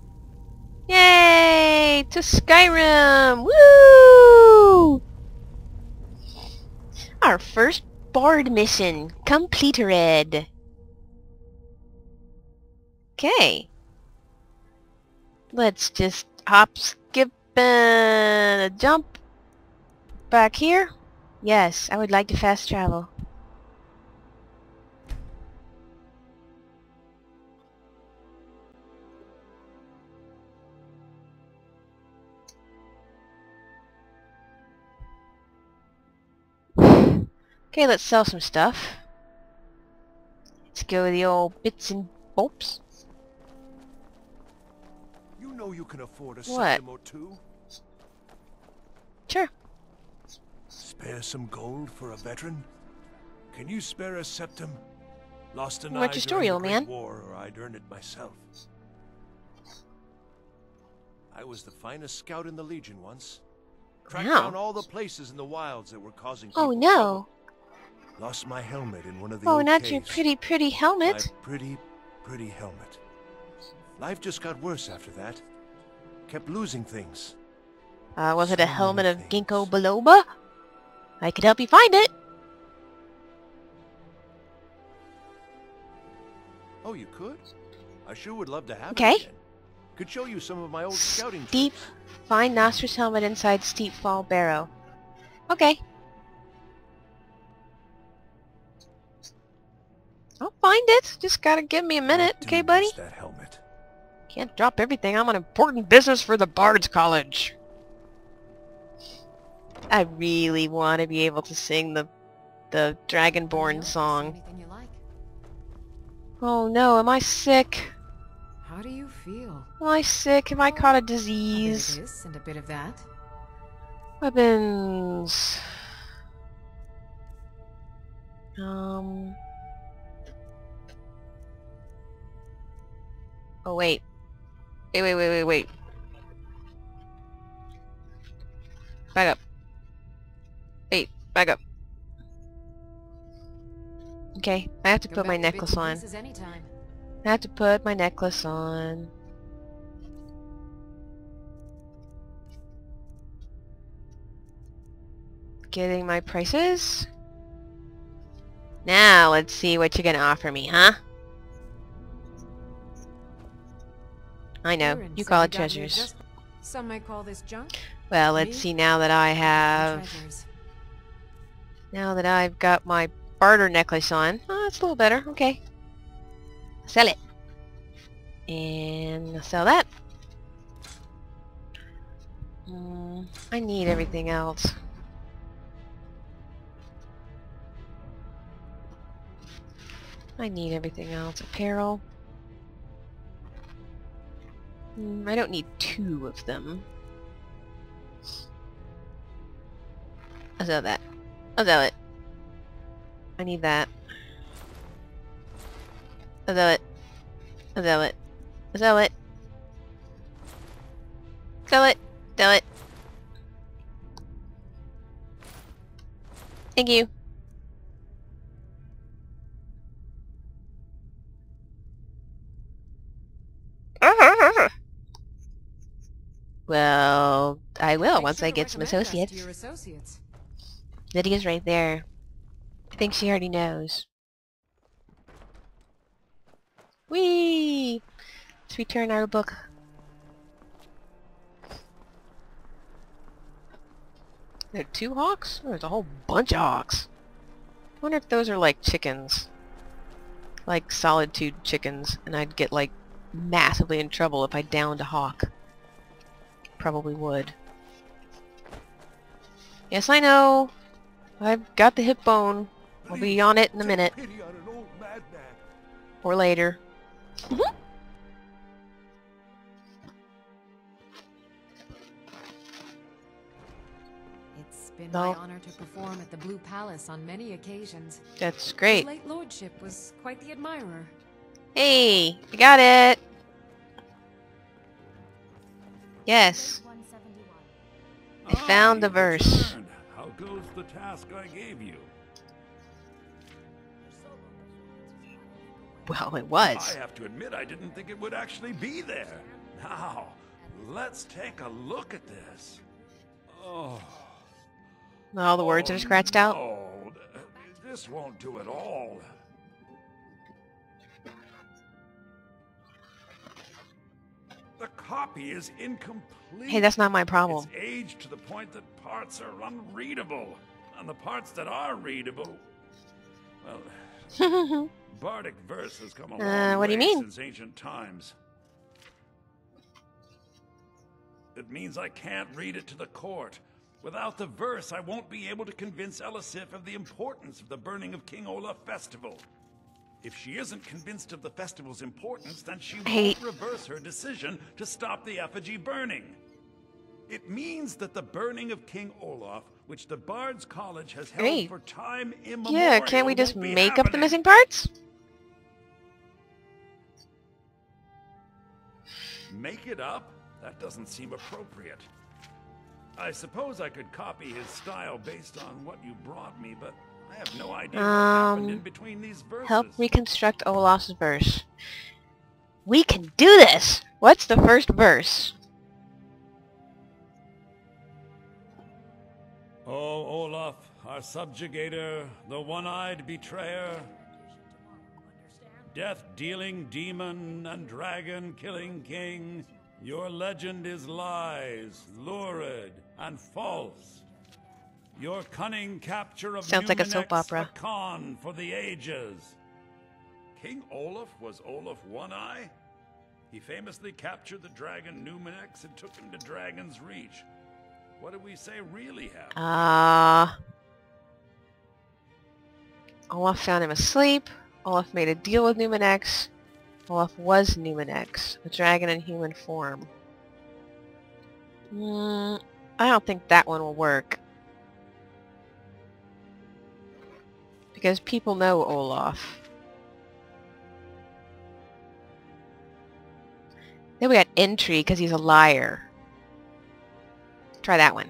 Yay! To Skyrim! Woo! Our first Bard mission completed. Okay. Let's just hop, skip, and jump back here. Yes, I would like to fast travel. Okay, let's sell some stuff. Let's go with the old bits and bobs. You know you can afford a What? septim or two. Sure. Spare some gold for a veteran? Can you spare a septim? Lost an eye What's your story, during old the man? Great War, or I'd earned it myself. I was the finest scout in the Legion once. Tracked Wow. down all the places in the wilds that were causing Oh people no. trouble. Lost my helmet in one of the Oh, old not caves. your pretty helmet. My pretty helmet. Life just got worse after that. Kept losing things. Was it a So helmet many of ginkgo biloba? I could help you find it. Oh, you could? I sure would love to have Okay. it again. Could show you some of my old scouting Steep, trips. find Nostra's helmet inside Steep Fall Barrow. Okay. I'll find it. Just gotta give me a minute, okay, buddy? That helmet. Can't drop everything. I'm on important business for the Bard's College. I really want to be able to sing the Dragonborn song. Anything you like. Oh no, am I sick? How do you feel? Am I sick? Have I caught a A bit of disease? this and a bit of that. Weapons. Oh wait. Wait. Back up. Wait, back up. Okay, I have to Go put back my to necklace bits and on. pieces anytime. I have to put my necklace on. Getting my prices. Now let's see what you're gonna offer me, huh? I know, Aaron you said call you it got new treasures. adjust- Some might call this junk. Well, Me? let's see now that I have... Treasures. Now that I've got my barter necklace on. Oh, that's a little better. Okay. Sell it. And I'll sell that. I need everything else. I need everything else. Apparel. I don't need 2 of them. I'll sell that. I'll sell it. I need that. I'll sell it. I'll sell it. I'll sell it. Sell it. Sell it. Thank you. Well, I will Make once sure I to get some recommend us to associates. your associates. Lydia's right there. I think she already knows. Whee! Let's return our book. There are 2 hawks? Oh, there's a whole bunch of hawks. I wonder if those are like chickens. Like Solitude chickens, and I'd get like massively in trouble if I downed a hawk. Probably would. Yes, I know. I've got the hip bone. I'll be on it in a minute. Pity on an old madman. Or later. It's been No. my honor to perform at the Blue Palace on many occasions. That's His great. late lordship was quite the admirer. Hey, I got it. Yes. I found the verse. Returned. How goes the task I gave you? Well, it was. I have to admit, I didn't think it would actually be there. Now, let's take a look at this. Oh. All the words are scratched out. Oh, this won't do at all. The copy is incomplete. Hey, that's not my problem. It's aged to the point that parts are unreadable. And the parts that are readable, well, Bardic verse has come a long what do you way mean? since ancient times. It means I can't read it to the court. Without the verse, I won't be able to convince Elisif of the importance of the burning of King Olaf festival. If she isn't convinced of the festival's importance, then she won't reverse her decision to stop the effigy burning. It means that the burning of King Olaf, which the Bard's College has held for time immemorial, Yeah, can't we just won't be make up the happening. missing parts? Make it up? That doesn't seem appropriate. I suppose I could copy his style based on what you brought me, but I have no idea what happened in between these verses. Help reconstruct Olaf's verse. We can do this! What's the first verse? O Olaf, our subjugator, the one-eyed betrayer, death-dealing demon and dragon-killing king, your legend is lies, lurid, and false. Your cunning capture of Sounds like a soap opera. A con for the ages. King Olaf was Olaf One-Eye? He famously captured the dragon Numenex and took him to Dragon's Reach. What do we say really happened? Olaf found him asleep. Olaf made a deal with Numenex. Olaf was Numenex, a dragon in human form. I don't think that one will work. Because people know Olaf. Then we got Intrigue because he's a liar. Try that one.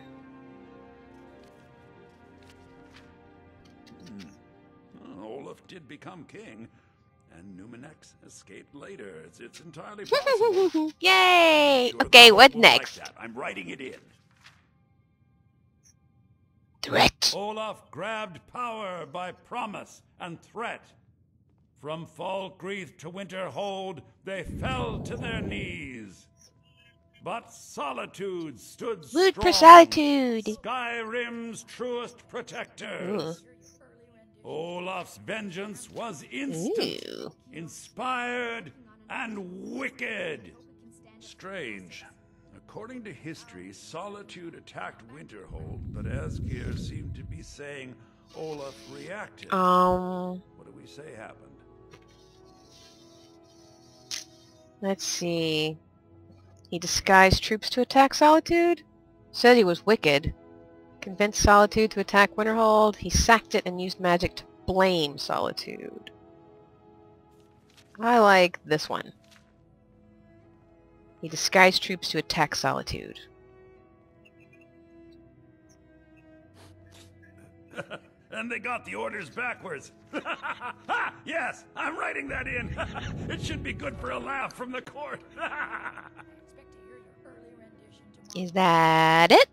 Olaf did become king, and Numenex escaped later. It's entirely possible. Yay! Sure, okay, what like next? that. I'm writing it in. Threat. Olaf grabbed power by promise and threat. From Falkreath to Winterhold, they fell to their knees. But Solitude stood Root strong. for Solitude. Skyrim's truest protectors. Olaf's vengeance was instant, inspired, and wicked. Strange. According to history, Solitude attacked Winterhold, but Asgeir seemed to be saying Olaf reacted. What do we say happened? Let's see. He disguised troops to attack Solitude. Said he was wicked. Convinced Solitude to attack Winterhold. He sacked it and used magic to blame Solitude. I like this one. He disguised troops to attack Solitude. And they got the orders backwards. Yes, I'm writing that in. It should be good for a laugh from the court. Is that it?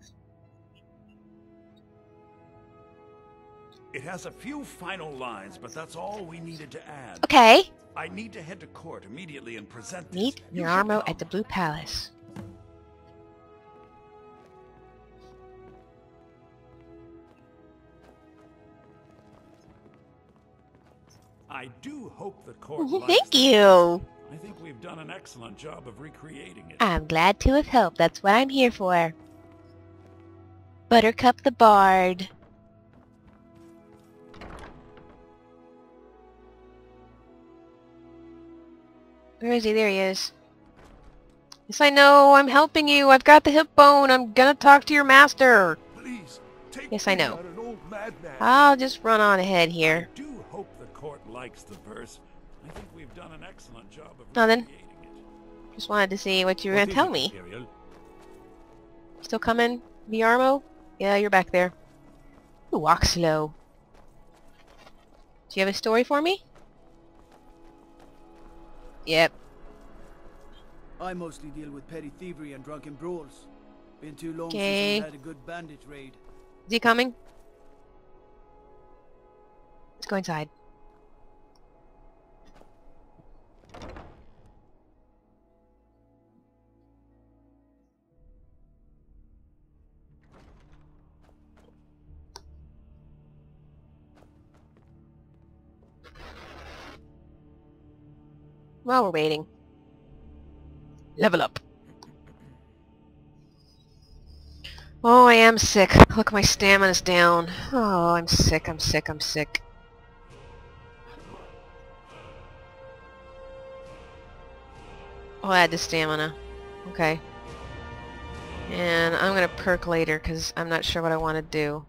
It has a few final lines, but that's all we needed to add. Okay. I need to head to court immediately and present this. Meet Yarmo at the Blue Palace. I do hope the court likes Thank this. you. I think we've done an excellent job of recreating it. I'm glad to have helped. That's what I'm here for. Buttercup the Bard. Where is he? There he is. Yes, I know. I'm helping you. I've got the hip bone. I'm gonna talk to your master. Please, take Yes, I know. me out, an old madman. I'll just run on ahead here. I do hope the court likes the verse. I think we've done an excellent job of Nothing. recreating it. Just wanted to see what you were gonna tell me. Imperial? Still coming, Viarmo? Yeah, you're back there. You walk slow. Do you have a story for me? Yep. I mostly deal with petty thievery and drunken brawls. Been too long since Okay. we had a good bandit raid. Is he coming? Let's go inside. While we're waiting. Level up. Oh, I am sick. Look, my stamina's down. Oh, I'm sick, I'm sick, I'm sick. I'll add the stamina. Okay. And I'm gonna perk later, because I'm not sure what I want to do.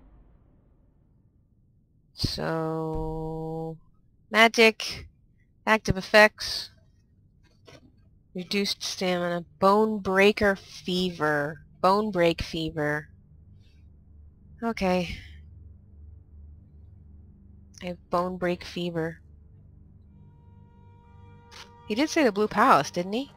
So... Magic. Active effects. Reduced stamina. Bone breaker fever. Bone break fever. Okay. I have bone break fever. He did say the Blue Palace, didn't he?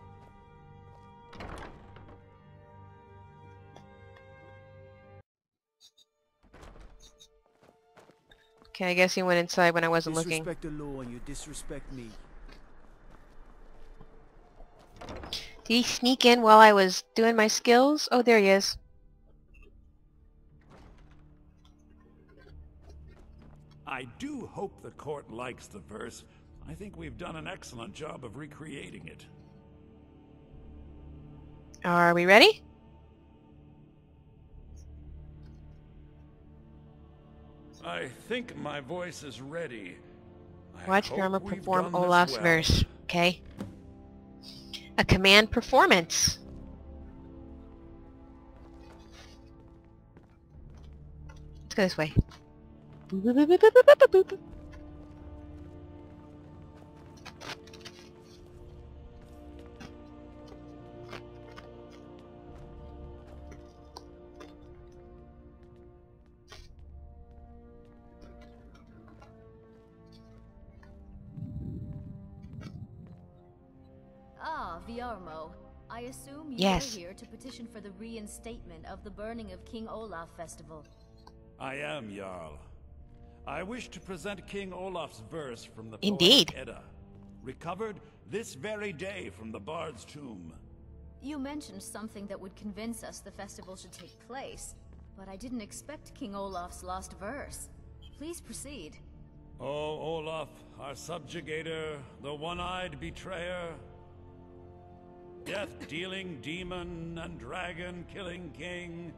Okay, I guess he went inside when I wasn't looking. Disrespect the law and you disrespect me. Did he sneak in while I was doing my skills? Oh, there he is. I do hope the court likes the verse. I think we've done an excellent job of recreating it. Are we ready? I think my voice is ready. Watch Viarmo perform Olaf's verse. Okay. A command performance. Let's go this way. Boop, boop, boop, boop, boop, boop, boop, boop. Ah, Viarmo. I assume you Yes. are here to petition for the reinstatement of the burning of King Olaf festival. I am, Jarl. I wish to present King Olaf's verse from the Indeed. poetic Edda, recovered this very day from the bard's tomb. You mentioned something that would convince us the festival should take place, but I didn't expect King Olaf's lost verse. Please proceed. O Olaf, our subjugator, the one-eyed betrayer, death-dealing demon and dragon-killing king.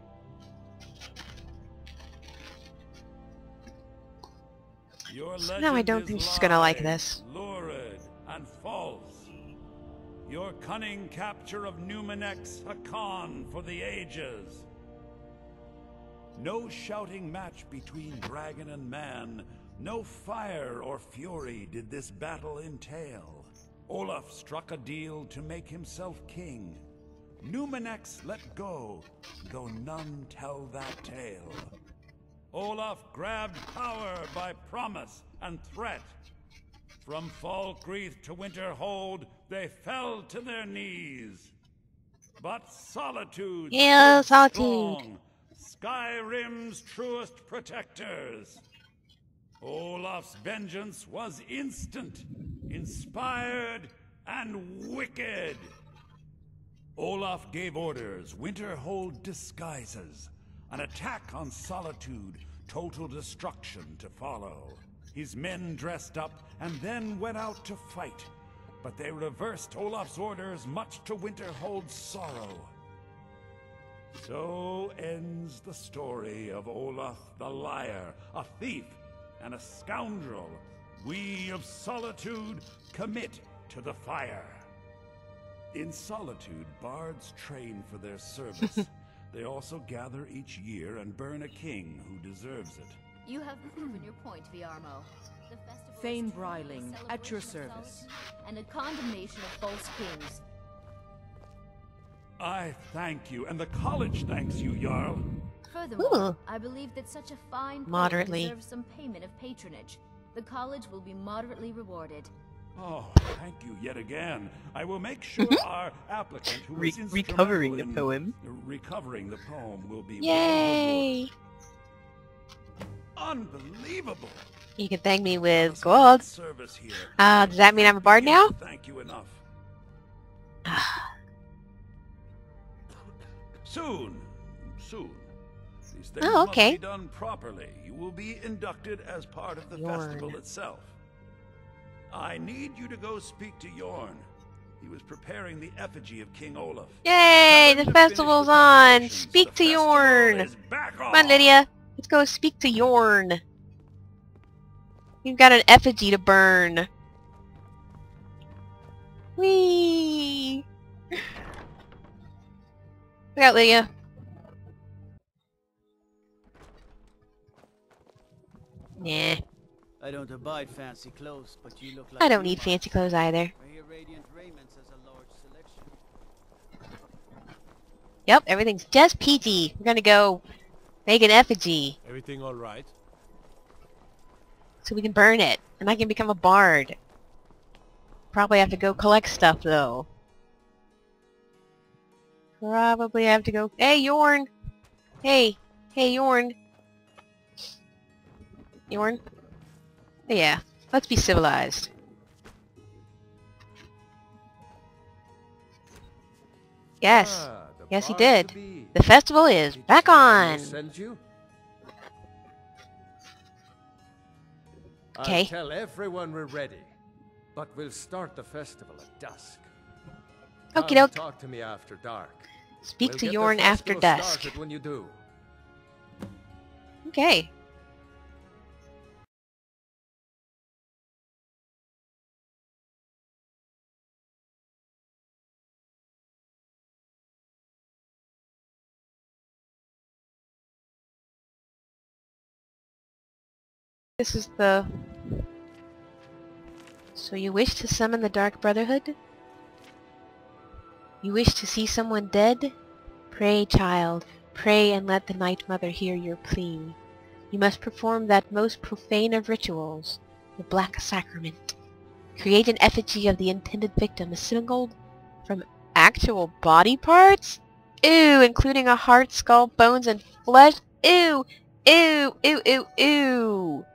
Your No, I don't legend think is she's gonna like lied, this. lurid and false. Your cunning capture of Numenex, a con for the ages. No shouting match between dragon and man, no fire or fury did this battle entail. Olaf struck a deal to make himself king. Numenex let go, though none tell that tale. Olaf grabbed power by promise and threat. From Falkreath to Winterhold, they fell to their knees. But Solitude Yeah, stood Solitude. strong, Skyrim's truest protectors. Olaf's vengeance was instant, inspired, and wicked. Olaf gave orders, Winterhold disguises, an attack on Solitude, total destruction to follow. His men dressed up and then went out to fight, but they reversed Olaf's orders, much to Winterhold's sorrow. So ends the story of Olaf the liar, a thief and a scoundrel. We of Solitude commit to the fire. In Solitude, bards train for their service. They also gather each year and burn a king who deserves it. You have proven your point, Viarmo. The festival Thane is truly a Bryling, at your celebration of service. solitude and a condemnation of false kings. I thank you, and the college thanks you, Jarl. Furthermore, I believe that such a fine poet Moderately. deserves some payment of patronage. The college will be moderately rewarded. Oh, thank you yet again. I will make sure our applicant who is recovering the instrumental in poem. recovering the poem will be Yay! well rewarded. Unbelievable. You can thank me with gold. Service here. Does that mean I'm a bard now? Thank you enough. Soon. These things Oh, okay. must be done properly. You will be inducted as part of the festival itself. I need you to go speak to Yorn. He was preparing the effigy of King Olaf. Yay! The festival's on! Speak to Yorn! Come on, Lydia. Let's go speak to Yorn. You've got an effigy to burn. Whee! Look out, Lydia. Nah. I don't abide fancy clothes, but you look like I don't you need might. fancy clothes either. I hear Radiant Raiments has a large selection. Yep, everything's just peachy. We're gonna go make an effigy Everything all right? so we can burn it, and I can become a bard. Probably have to go collect stuff though. Probably have to go. Hey, Yorn! Hey, Yorn! Yorn? Yeah, let's be civilized. Yes, yes he did. The festival is back on! Send you? Okay. I'll tell everyone we're ready, but we'll start the festival at dusk. Okie Come doke. talk to me after dark. Speak We'll to get the Yorn after festival dusk. started when you do. Okay. This is the... So you wish to summon the Dark Brotherhood? You wish to see someone dead? Pray, child. Pray and let the Night Mother hear your plea. You must perform that most profane of rituals, the Black Sacrament. Create an effigy of the intended victim assembled from actual body parts? Ew, including a heart, skull, bones, and flesh? Ew! Ew! Ew! Ew! Ew!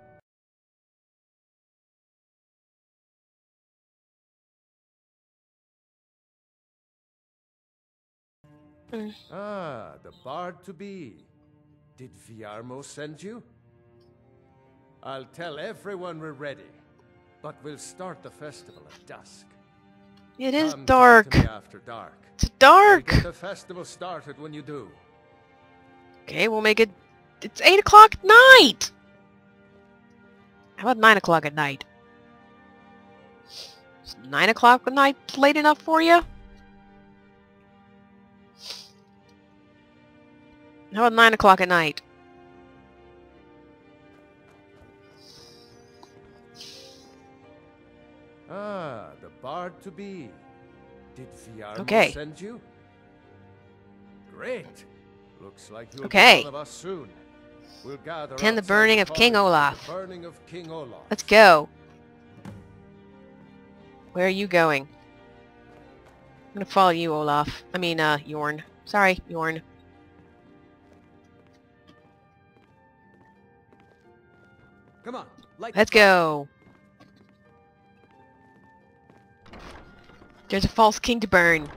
Ah, the bard to be. Did Viarmo send you? I'll tell everyone we're ready, but we'll start the festival at dusk. It is Come dark. talk to me after dark. It's dark. We'll get the festival started when you do. Okay, we'll make it... It's 8 o'clock at night! How about 9 o'clock at night? Is 9 o'clock at night late enough for you? How about 9 o'clock at night? Ah, the bard to be. Did Viarmo Okay. send you? Great. Looks like you'll Okay. be one of us soon. We'll gather Attend the outside burning of King college for Olaf. the burning of King Olaf. Let's go. Where are you going? I'm gonna follow you, Olaf. I mean, Yorn. Sorry, Yorn. Come on, light the Let's fire. go. There's a false king to burn.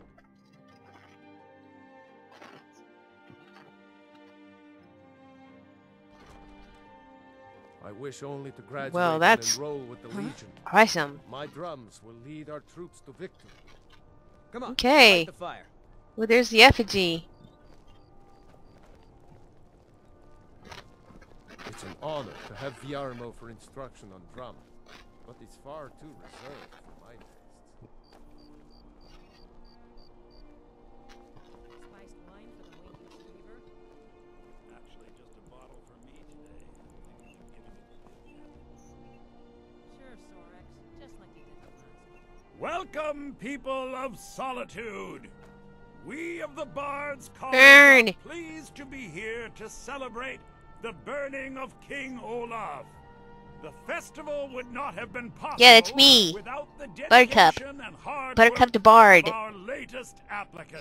I wish only to graduate Well, that's and enroll with the Legion. awesome. My drums will lead our troops to victory. Come on, Okay. light the fire. Well, there's the effigy. It's an honor to have Viarmo for instruction on drum, but it's far too reserved for my tastes. Spiced wine for the waiting fever? Actually, just a bottle for me today. Thinking of giving it to him. Sure, Sorex. Just like you did the last one. Welcome, people of Solitude! We of the Bards College Burn! are pleased to be here to celebrate the burning of King Olaf. The festival would not have been possible Yeah, that's me. without the Buttercup. dedication and hard Buttercup work the Bard. of our latest applicant.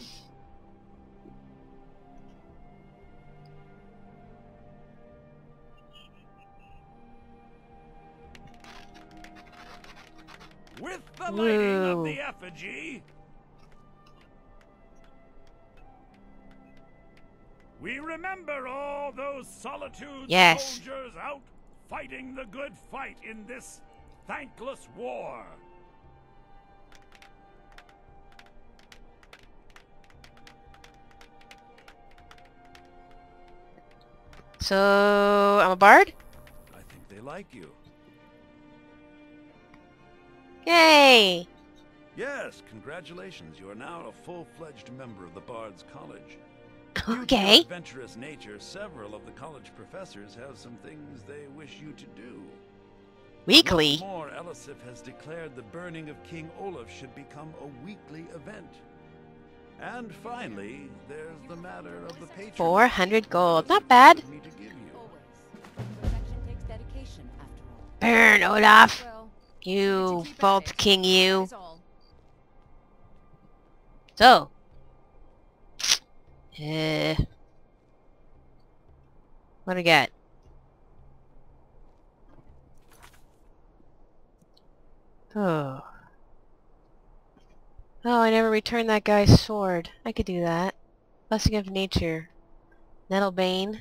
With the lighting of the effigy, we remember all those Solitude soldiers out fighting the good fight in this thankless war. So, I'm a bard? I think they like you. Yay! Yes, congratulations. You are now a full-fledged member of the Bards College. Okay. Due to your adventurous nature, several of the college professors have some things they wish you to do. Weekly? What's more, Elisif has declared the burning of King Olaf should become a weekly event. And finally, there's the matter of the patron. 400 gold. Not bad. Burn, Olaf! You Vault King, you. So. What do I got? Oh. Oh, I never returned that guy's sword. I could do that. Blessing of Nature. Nettlebane.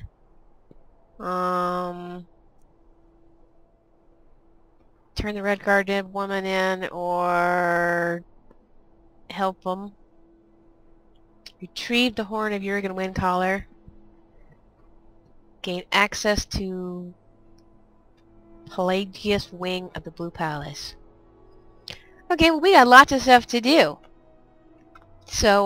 Turn the red guarded woman in, or help them. Retrieve the horn of Jurgen Windcaller. Gain access to Pelagius Wing of the Blue Palace. Okay, well, we got lots of stuff to do. So,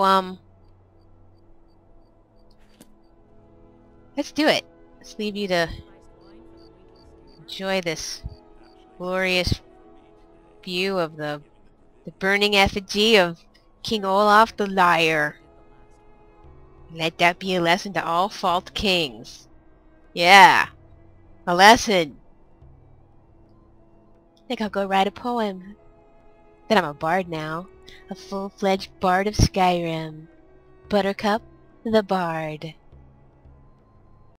let's do it. Let's leave you to enjoy this glorious view of the burning effigy of King Olaf the Liar. Let that be a lesson to all Vault Kings. Yeah, a lesson. I think I'll go write a poem. Then I'm a bard now. A full-fledged bard of Skyrim. Buttercup the Bard.